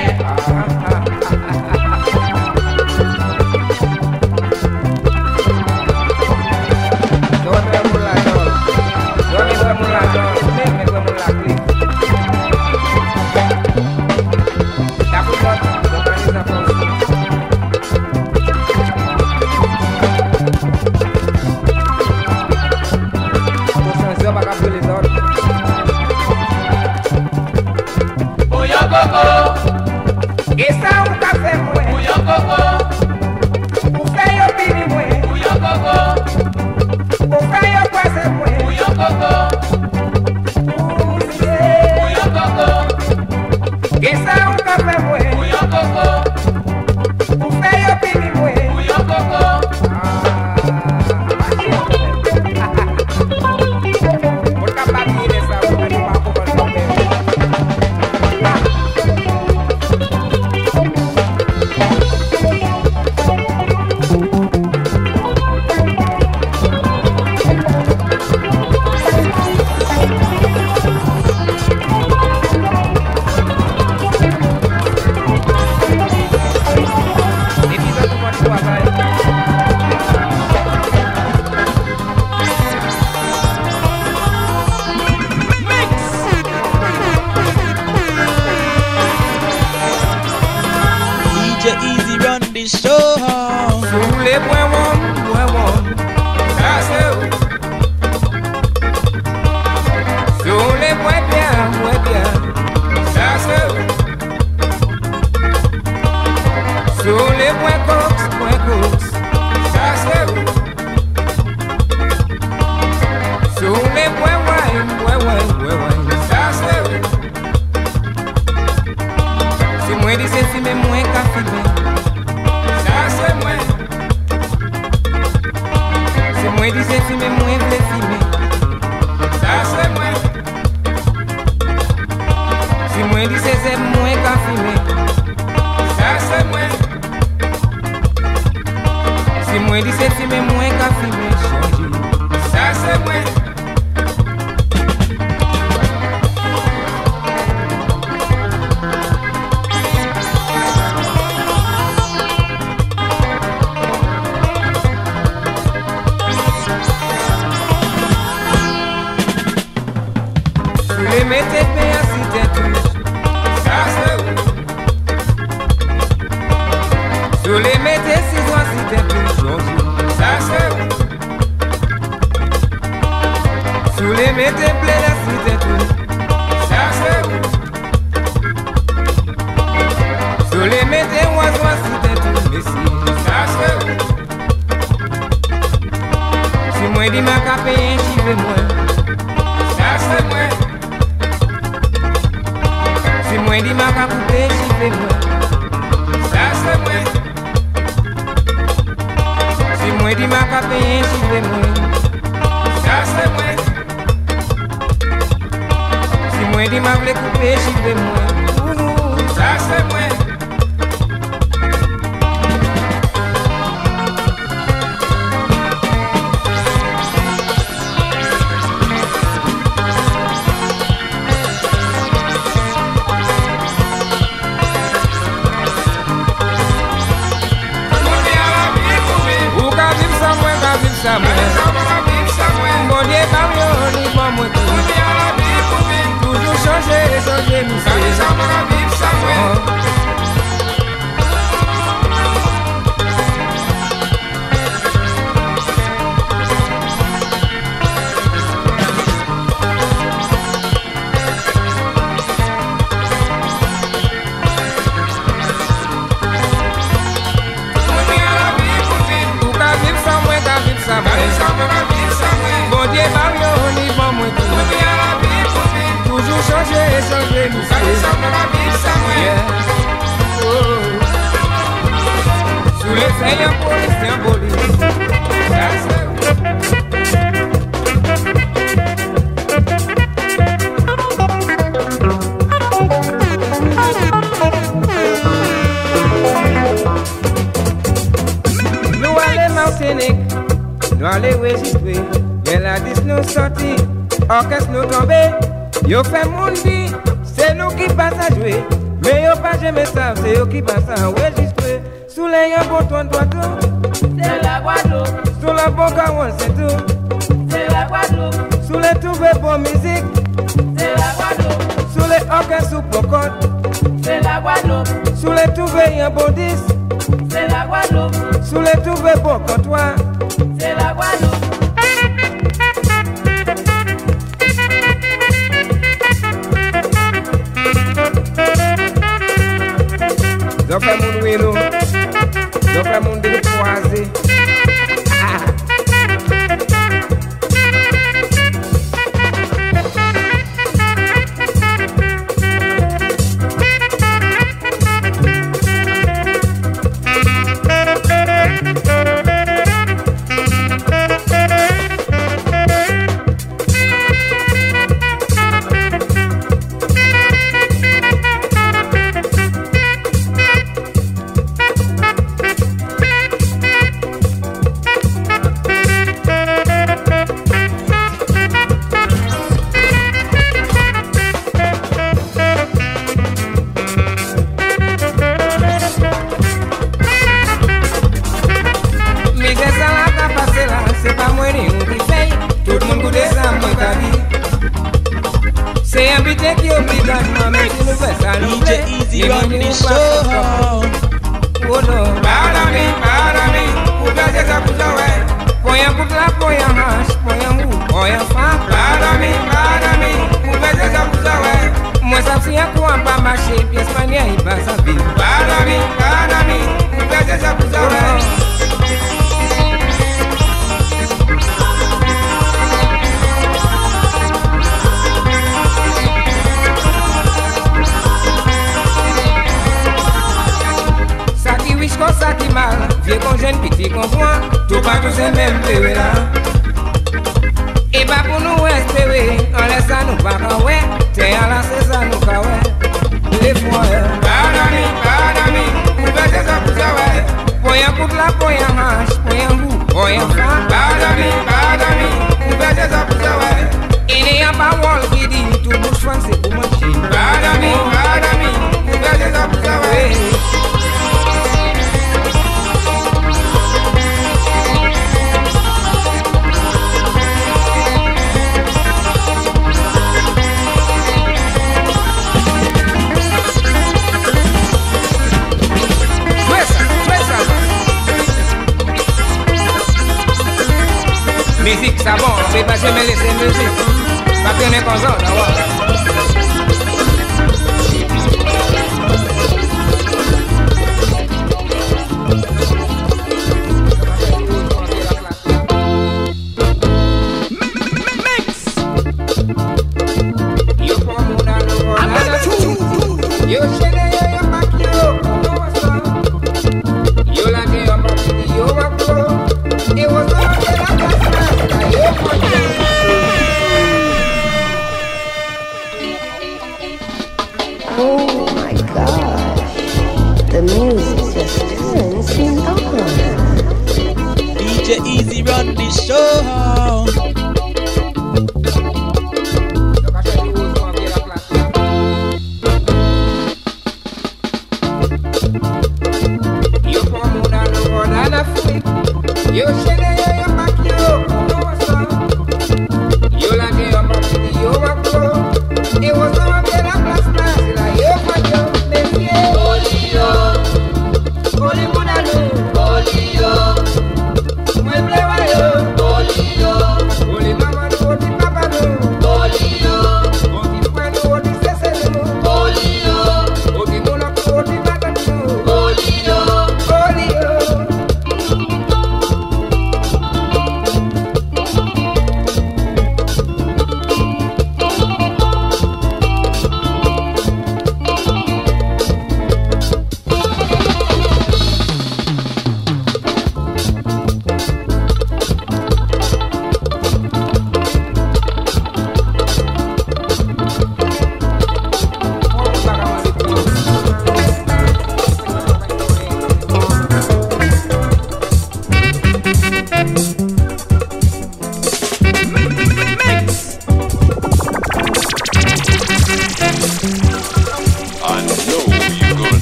Esa un café mwen. Puyo coco. Ou fè yo bini mwen. Puyo coco. Ou fè yo kwase mwen. Puyo coco. Puyo coco. Esa un café mwen. Puyo coco. Ou fè yo bini mwen. Puyo coco. Por kapag yun sa mwen di pa ako kontope. DJ Easy run the show. Sou le bwen won, sa se ou. Sou le bwen bien, sa se ou. Sou le bwen koks, sa se ou. Sou le bwen wine, sa se ou. Si mwen di se filme mwen ka filme. Sa se mwen. Si mwen di se filme mwen vle filme. Sa se mwen. Si mwen di se zem mwen ka filme. Sa se mwen. Si mwen di se filme mwen ka filme. Sa se mwen. Mete pe asi te touche, sa se ou. Sou le mete si zwa si te touche, sa se ou. Sou le mete ple la si te touche, sa se ou. Sou le mete wazwa si te touche, sa se ou. Si mwen di ma ka peye chive mwen, sa se mwen. Si mwen di ma ka koupe chive mwen, sa se mwen. Si mwen di ma ka peye chive mwen, sa se mwen. Si mwen di ma vle koupe chive mwen, sa se mwen. Bon Dieu, camion, ni bon moi tout. Toujours changer, misère. Bon Dieu, barrio, ni bon moi tout. Toujours changer, misère. nous allons enregistrer. Mais la disque nous sorti, orchestre nous tombé. Yo fait mon vie, c'est nous qui passe à jouer. Mais yo pas jamais ça, c'est eux qui passent à enregistrer. Sous les yeux, bon ton doigts, c'est la Guadeloupe. Sous la bon carole, c'est tout, c'est la Guadeloupe. Sous les trouvées pour musique, c'est la Guadeloupe. Sous les orchestres sous pocote, c'est la Guadeloupe. Sous les trouvées un bon disque, c'est la Guadeloupe. Sous les trouvées bon comptoir, c'est la Guadeloupe. J'en fais mon vélo, j'en fais mon vélo croisé. DJ Easy run the show. Oh no, Barami, ugaze za kuzawe. Poya kutla, poya hash, poya mu, poya fa. Barami, ugaze za kuzawe. Mwesa siya kuamba mashi, piespania ibasa bi. Barami, ugaze za kuzawe. Ça qui mal, vieux qu'on jeune, petit qu'on voit, tout pas tous ces mêmes périodes là. Et pas pour nous espérer, on laisse à nous pas qu'à ouais, t'es à la c'est ça nous qu'à ouais. Les fois, Badami, vous faites ça pour ça ouais. Poya pour la, poya marche, poya bout, poya fa. Badami, vous faites ça pour ça ouais. Il n'y a pas wall qui dit, tout bouche français pour manger. Badami, vous faites ça pour ça ouais. Musique ça bon, c'est pas jamais laisser musique. Pas tenir comme ça, d'avoir. Easy run the show. Olio,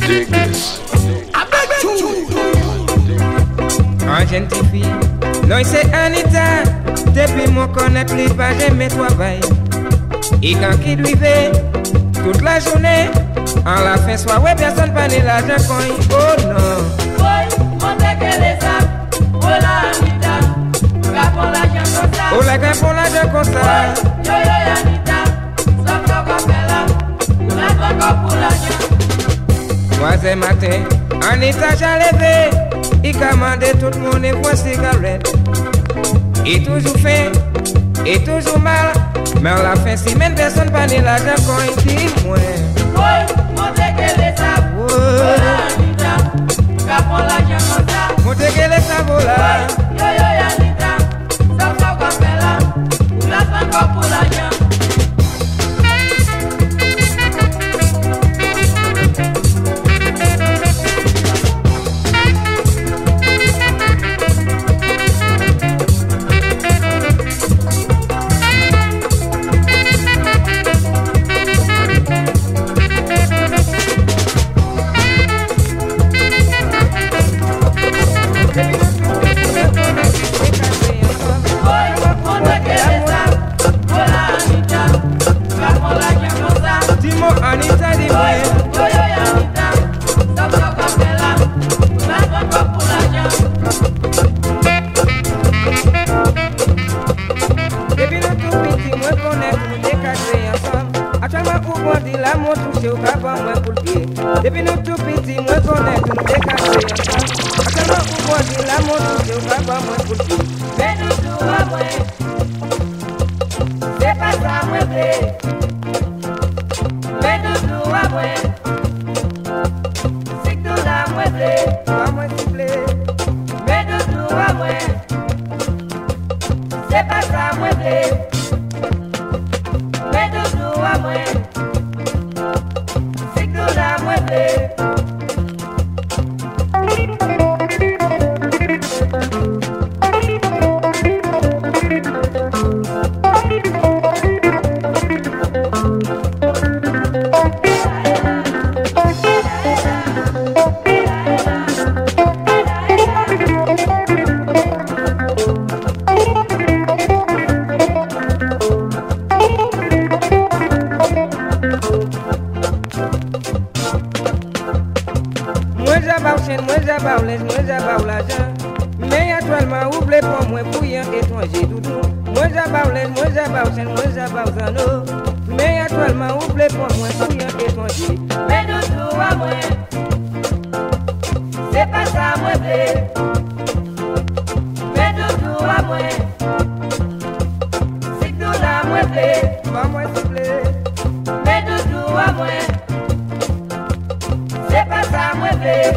dig this. En gentille fille, non c'est Anita. Depuis mon connaître les pas jamais travail. Et quand il lui fait toute la journée, en la fin soir, ouais, personne pas né l'argent quand il. Oh non. Oui, montez que les âmes. Voilà Anita. Gapon l'argent comme ça. Oh la gapon l'argent comme ça. Yo yo Anita. Sauf qu'on fait là. On a encore pour l'argent. 3h matin, Anita j'ai levé. Il commandait tout le monde pour cigarette. Et toujours faim, et toujours mal. Mais à la fin, si même personne pas né l'argent quand il dit moins. Oui, montez que les âmes. Voilà Anita. Gapon l'argent comme ça. Montez que les sabots là. Yo yo Anita. Sauf qu'on fait là. On a encore pour l'argent. Depuis nous tout petits, moi connais tout nous décacher ensemble. Actuellement, pour moi, dire l'amour, tout c'est pas moi pour le dire. Mais nous tout à moi, c'est pas ça moi blé. Mais nous tout à moi, c'est que tout la moi blé. Pas moi s'il plaît. Mais nous tout à moi, c'est pas ça moi blé. Mais nous tout à moi. Mais actuellement, oubliez pour moi, bouillant étranger doudou. Moi j'abaule, moi j'abaule, mais actuellement, oubliez pour moi, bouillant étranger. Mais nous tout à moi, c'est pas ça moi blé. Mais nous tout à moi, c'est que tout la moi blé. Pas moi s'il plaît. Mais nous tout à moi, c'est pas ça moi blé.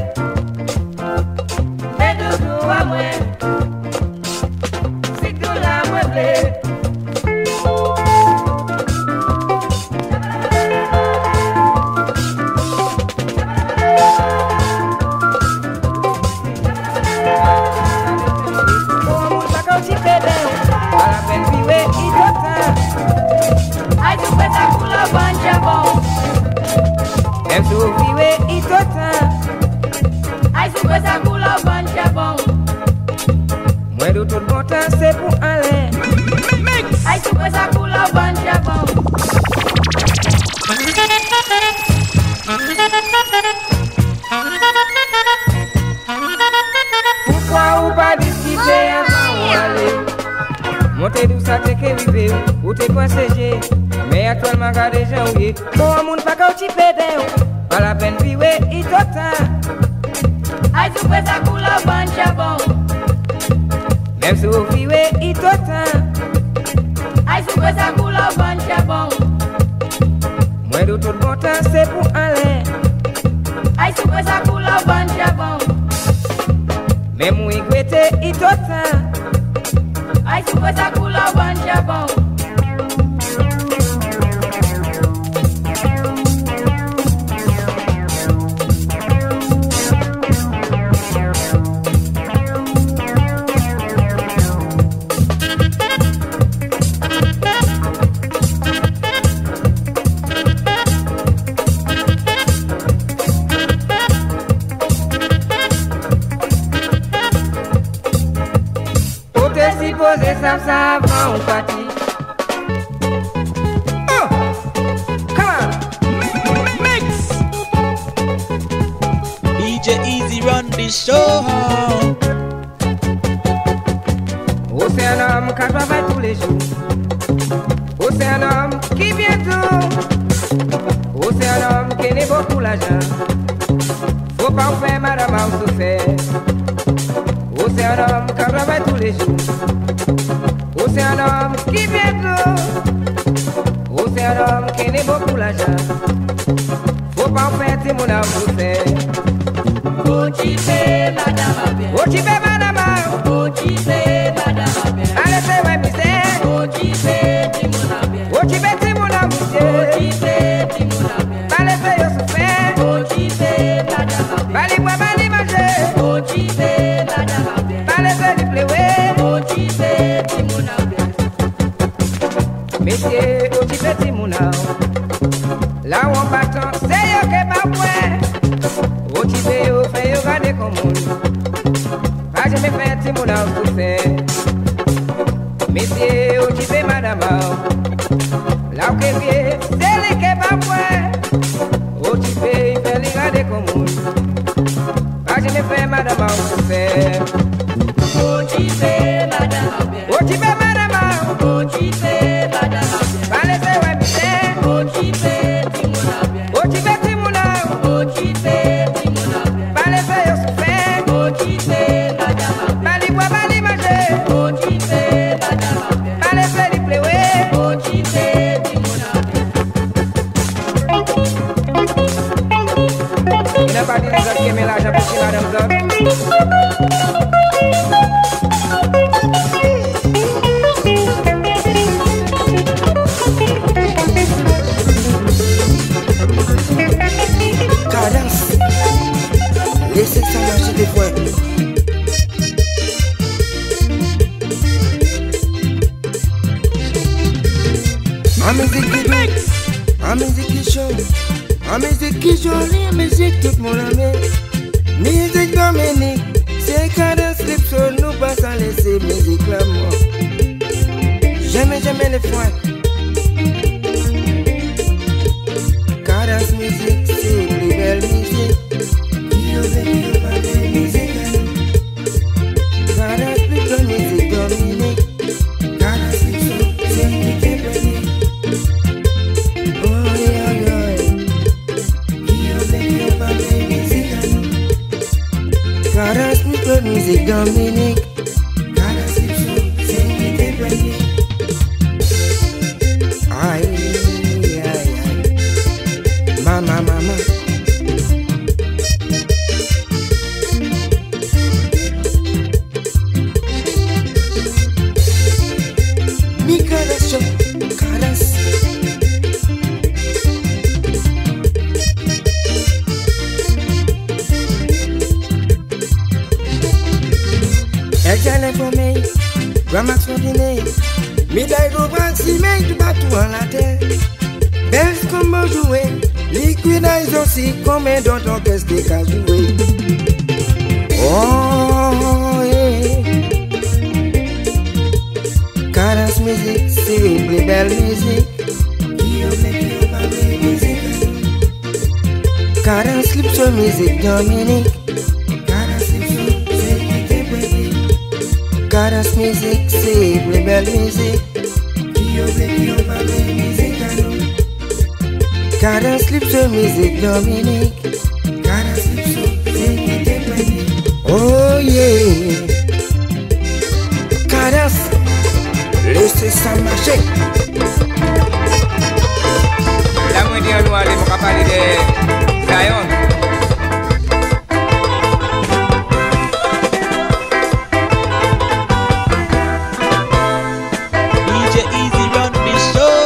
Moi de tout le bon temps c'est pour aller. Aïe tu peux ça pour la bande Japon. Pourquoi ou pas discuter avant ou aller? Montez d'où ça t'es que vivre ou t'es passager. Mais actuellement regardez gens oubliés. Bon monde pas qu'au petit pédé. Pas la peine vivre il t'attend. Aïe tu peux ça pour la bande Japon. Même si vous vivez, il t'attend. Aïe, si vous êtes pour la bande Japon. Moi de tout le bon temps, c'est pour aller. Aïe, si vous êtes pour la bande Japon. Même où il guette, il t'attend. Aïe, si vous êtes pour la bande Japon. savent ça avant ou parti. Oh, come on, Mix. DJ Easy run the show. Oh, c'est un homme qui travaille tous les jours. Oh, c'est un homme qui vient tout. Oh, c'est un homme qui n'est beaucoup l'argent. Faut pas en faire madame à souffert. Oh, c'est un homme qui travaille tous les jours. Oh, c'est un homme qui vient tout. Oh, c'est un homme qui n'est beaucoup l'argent. Faut pas en faire si mon âme souffert. Oh, tu fais madame à bien. Oh, tu fais madame à. Oh, tu fais madame à bien. Allez, c'est ouais, misère. Oh, tu fais Timon à bien. Oh, tu fais Timon à Oh, tu fais Timon à bien. Allez, c'est yo souffert. Oh, tu fais madame à bien. Allez, bois, allez, manger. Oh, tu fais madame à bien. Allez, c'est du pleurer. Oh, tu fais Timon à bien. Messieurs, oh, tu fais Timon à. Là où on battant, c'est yo qui pas point. Oh, tu fais yo, fait yo garder comme on. Pas jamais fait Timon à souffert. Messieurs, oh, tu fais madame à. Là où que vient, c'est lui qui pas point. Oh, tu fais, il fait les garder comme on. Pas jamais fait madame à souffert. Oh, tu fais madame à bien. Oh, tu fais madame à. Oh, tu fais madame à bien. Allez, c'est ouais, misère. Oh, tu fais Timon à bien. Oh, tu fais Timon à. Oh, tu fais Timon à bien. Allez, c'est yo souffert. Oh, tu fais madame à bien. Allez, bois, allez, manger. Oh, tu fais madame à bien. Allez, c'est du pleurer. Oh, tu fais Timon à bien. Il n'a pas dit les autres qui aimaient l'argent pour qu'il madame autres. Cadence, laissez ça marcher des fois. En musique qui mix, en musique qui chante, en musique qui jolie, musique tout mon ami. Musique Dominique, c'est cadence slip sur nous pas sans laisser musique l'amour. Jamais les fois. Cadence musique, c'est plus belle musique. Cadence plutôt musique Dominique. Cadence slip sur, c'est qui t'es venu. Oh yeah. Cadence plutôt musique Dominique. Cadence slip sur, c'est qui t'es venu. Aïe, aïe, aïe. Mama. Mi cadence, cadence. Elle tient l'informé, Gramax Fontenay. Médaille d'Aubrac, si mec du bateau en la terre. Belle comme jouer, liquidage aussi, combien d'autres orchestres qu'à jouer. Oh, yeah. Cadence musique, c'est une plus belle musique. Cadence slip sur musique Dominique. Cadence slip sur, c'est qui t'es prêté. Cadence musique, c'est une plus belle musique. Cadence slip sur musique Dominique. Cadence slip sur, c'est qui t'es prêté. Oh yeah. Cadence, laissez ça marcher. La moitié nous allons parler de Zion. DJ Easy run the show.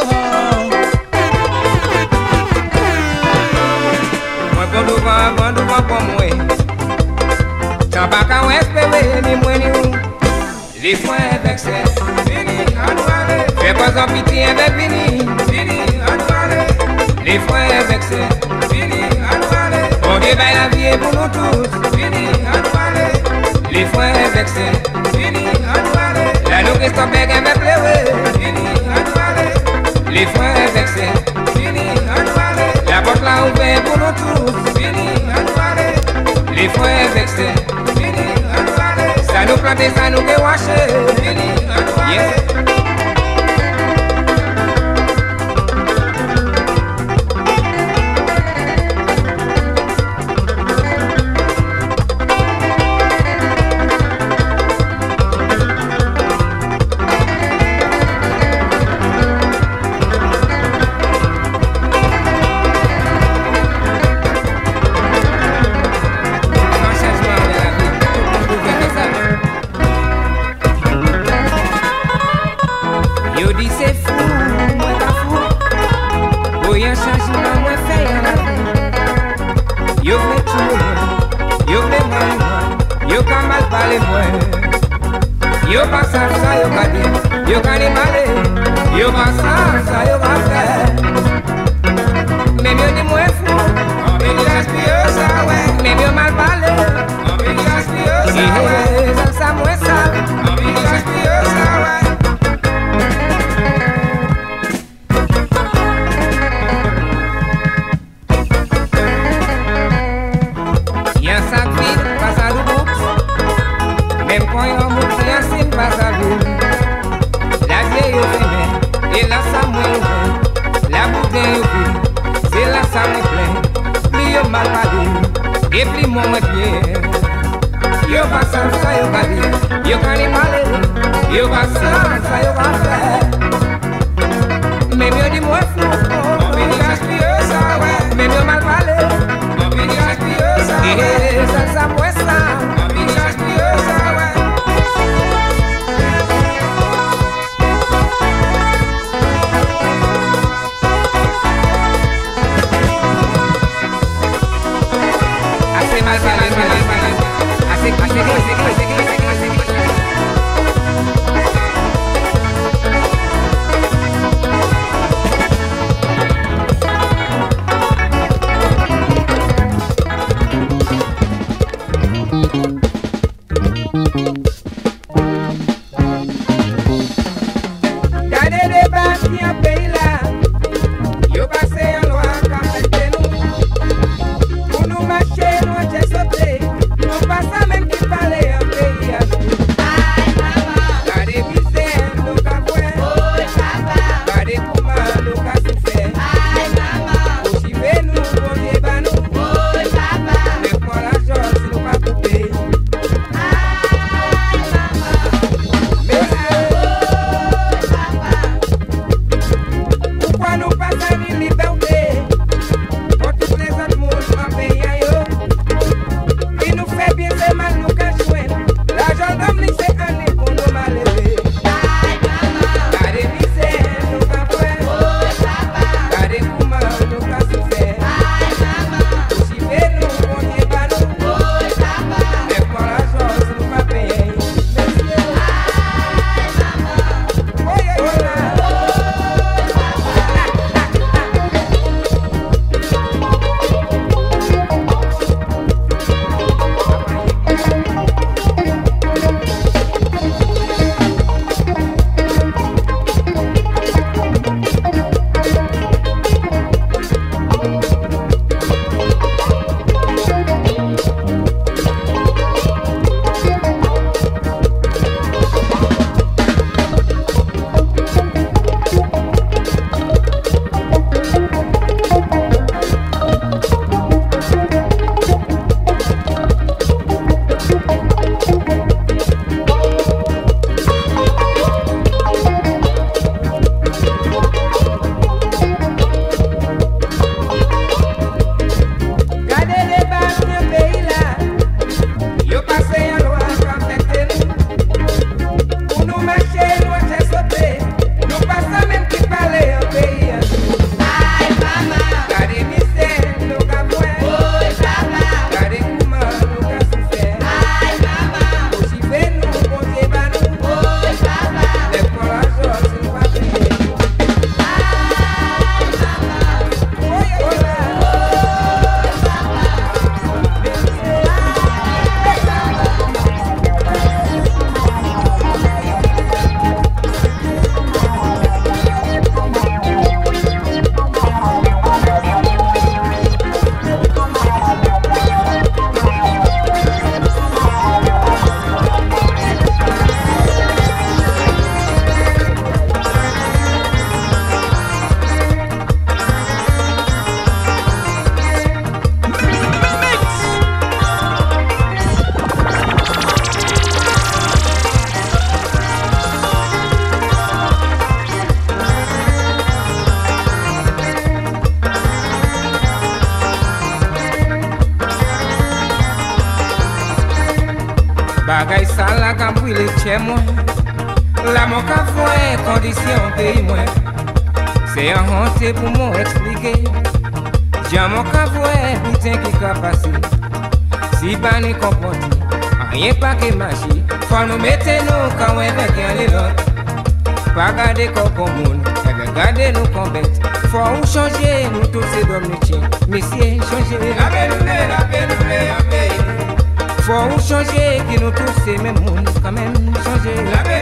Moi bon devant pour moi. Tant pas qu'à espérer ni moi ni vous. Les fois vexés, fini à nous aller. Fais pas en pitié avec fini, fini à nous aller. Les fois vexés, fini à nous aller. On débaille la vie pour nous tous, fini à nous aller. Les fois vexés, fini à nous aller. La Christophe Béguin me pleurer. Fini, anouale. Les frères vexés. Fini, anouale. La porte l'a ouvert pour nous tous. Fini, anouale. Les frères vexés. Fini, anouale. Ça nous plante et ça nous déwache. Fini, anouale. Yo pasar sa yo kadi, yo kani male, yo pasar sa yo kafé. Même yo di moins fou, même yo gaspille ça ouais, même yo mal parlé, même yo gaspille ça ouais, ça moins ça, même yo gaspille ça ouais. Y'a ça vite, pas à l'oubout, même quand y'a la vieille au et la samoule, la bouteille au c'est la samoule pleine, plus yo mal parlé, et plus mon pied. Yo passe ça yo kadi, yo kani malé, yo passe ça yo kafé. Même yo di moi fou, mais yo gaspille ça ouais, même yo mal parlé, mais yo gaspille ça ouais, ça moi ça, mais yo gaspille ça ouais. Bagay sa la ka brûler chez moi. La mon ka voie condition pays moi. C'est un honte pour moi expliquer. J'ai mon ka voie putain qui ka passé. Si pas ni comporte, rien pas que magie. Faut nous mettre nous quand on veut gagner l'autre. Pas garder comme monde, garder nous comme bête. Faut changer nous tous ces dominicains. Messieurs, changer. La paix. Faut changer qui nous tous ces mêmes monde quand même changer. La paix.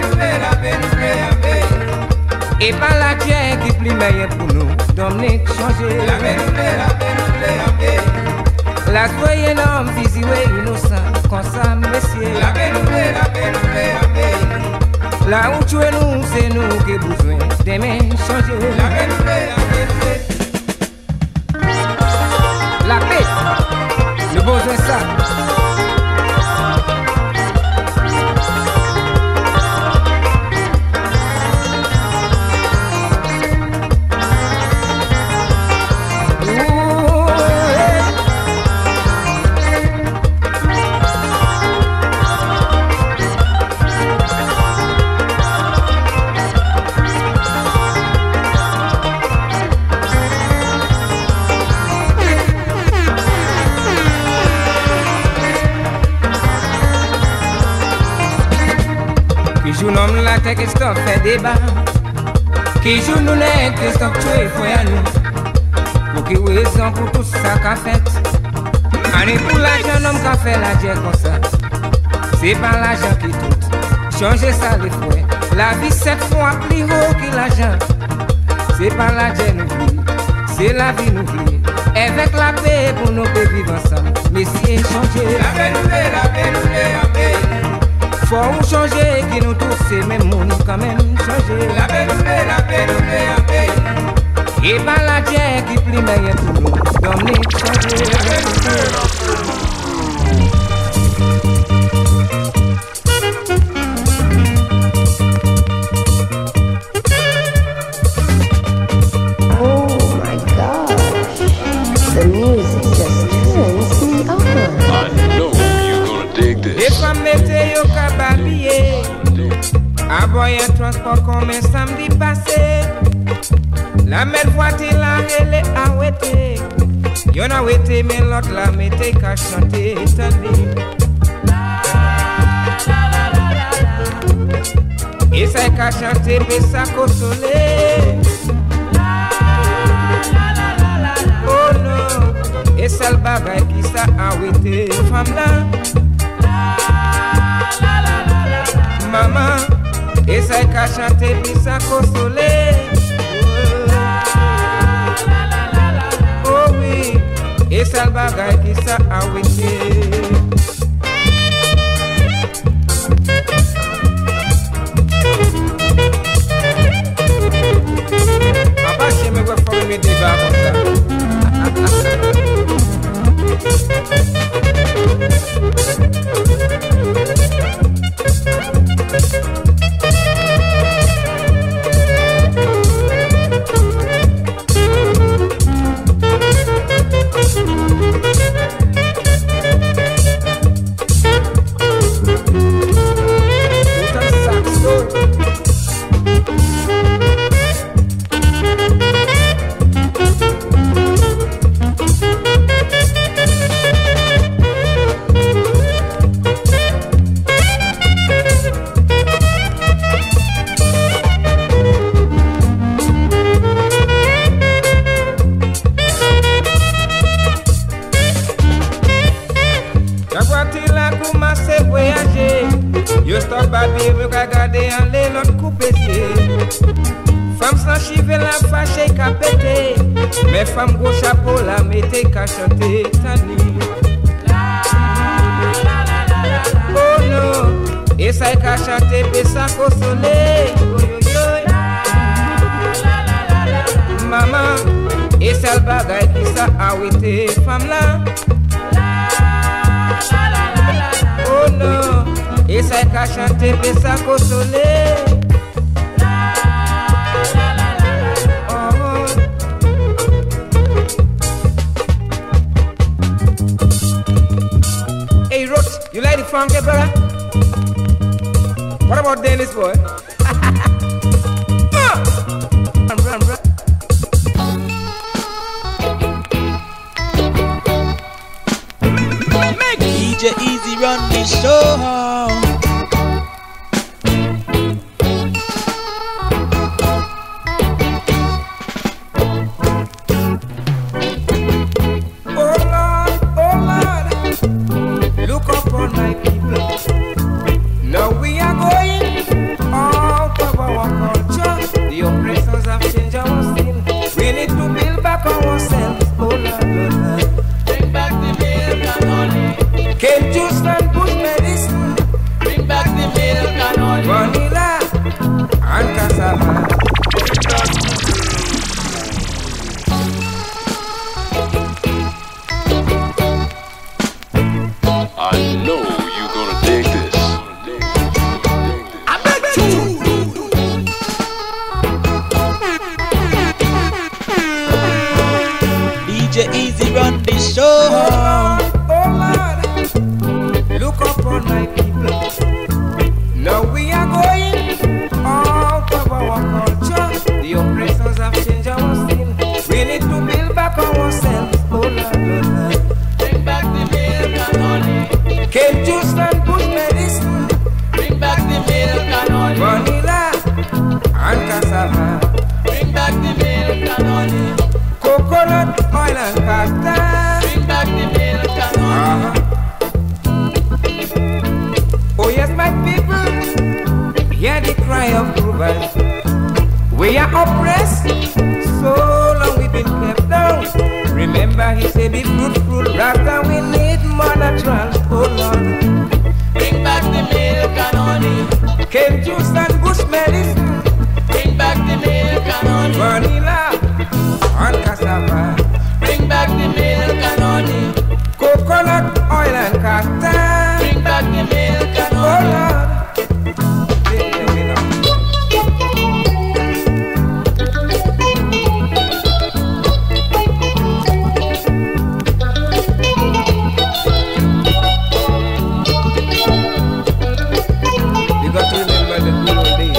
Et pas la terre qui plus meilleure pour nous. Dominique changer. La paix. La soyez l'homme visué innocent, comme ça, messieurs. La paix. Là où tu es nous, c'est nous qui avons besoin d'aimer changer. La paix, le besoin ça. Qui joue l'homme la tête et stop fait débat. Qui joue nous n'est que stop tuer faut à nous. Pour qui raison pour tout ça qu'a fait. Allez pour l'argent l'homme qu'a fait la guerre comme ça. C'est pas l'argent qui tout. Changer ça les fouets. La vie 7 fois plus haut que l'argent. C'est pas l'argent nous vit. C'est la vie nous vit. Avec la paix pour nous vivre ensemble. Messieurs changer. La paix. Faut changer qui nous tous c'est même monde quand même changer. La paix. Et pas la terre qui plus meilleure pour nous. Dominique changer. Oh my gosh, the music just turns me on. I know you're gonna dig this. Et pas mettre yo kabalier. Aboyer transport comme samedi passé. La mère voiture la elle est arrêtée. Y'en a arrêté mais l'autre la mettait qu'à chanter tandis. Et ça qu'à chanter mais ça consoler. Oh non, et ça le bagaille qui ça arrêté femme là. Maman, et ça qu'à chanter puis ça consoler. Oh oui, et ça le bagaille qui ça arrêté. Papa, je me vois faire mes débats comme ça. Yo stop babi, yo ka gade an le lot coupe pied. Femme sans chive la fâche ka pété. Mais femme gros chapeau la mette ka chanter tani. Oh non, et ça ka chanter pe ça consoler. Maman, et ça le bagay qui ça arrêté femme là. Oh non, et ça qu'a chanté, et ça consoler. Oh. Hey Roach, you like the funky brother? What about Dennis, boy? Run. Make DJ Easy run the show. Look upon my people. Now we are going out of our culture. The oppressors have changed our sin. We need to build back ourselves. Oh Lord. Bring back the milk and honey. Cane juice and bush medicine. Bring back the milk and honey. Vanilla and cassava. I know you're gonna dig this. I bet you. DJ Easy run the show. Oh Lord, look upon my people. Now we are going out of our culture. The oppressors have changed our sin. We need to build back ourselves. Oh Lord. Bring back the milk and honey. Cane juice and bush medicine. Bring back the milk and honey. Vanilla and cassava. Bring back the milk and honey. Coconut oil and castor. Bring back the milk and honey. Oh yes, my people, hear the cry of Rubens. We are oppressed, so long we've been kept down. Remember he said be fruitful, rather we need more natural. Oh Lord, bring back the milk and honey. cane juice and bush medicine. Bring back the milk and honey. Vanilla and cassava. Bring back the milk and honey. Coconut oil and castor. Bring back the milk and Oh honey. Lord. You got to remember the good old days.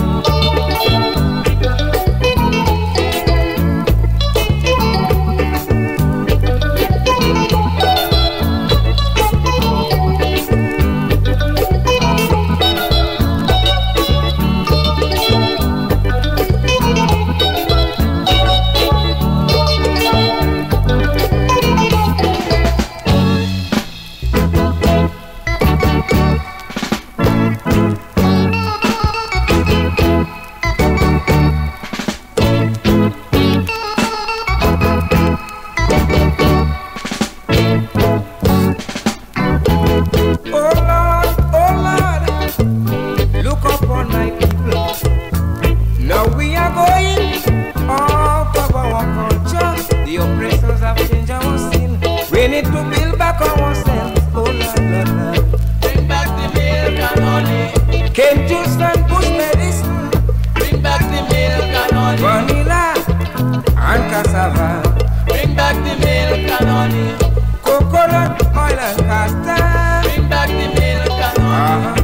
Look upon my people. Now we are going out of our culture. The oppressors have changed our sin. We need to build back ourselves. Oh Lord. Bring back the milk and honey. Cane juice and bush medicine. Bring back the milk and honey. Vanilla and cassava. Bring back the milk and honey. Coconut oil and castor. Bring back the milk and honey.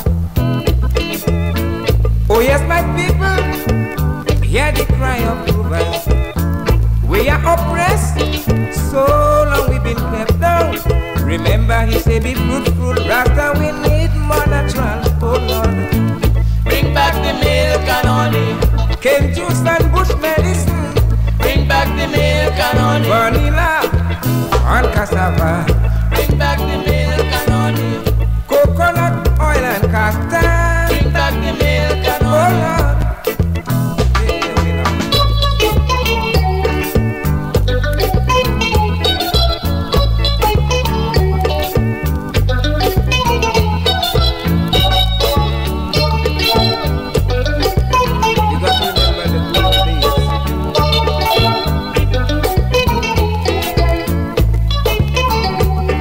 Oh yes, my people, hear the cry of Rubens. We are oppressed, so long we've been kept down. Remember he said be fruitful, rather we need more natural. Oh Lord, Bring back the milk and honey. cane juice and bush medicine. Bring back the milk and honey. Vanilla and cassava. Bring back the milk and honey. Coconut oil and castor. Bring back the milk and Oh honey. Lord. You got to remember the good old days.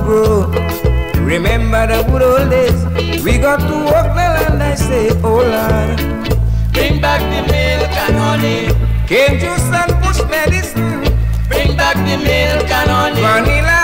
grow. Remember the good old days. We got to walk the land, I say, oh Lord. Bring back the milk and honey. Cane juice and bush medicine. Bring back the milk and honey. Vanilla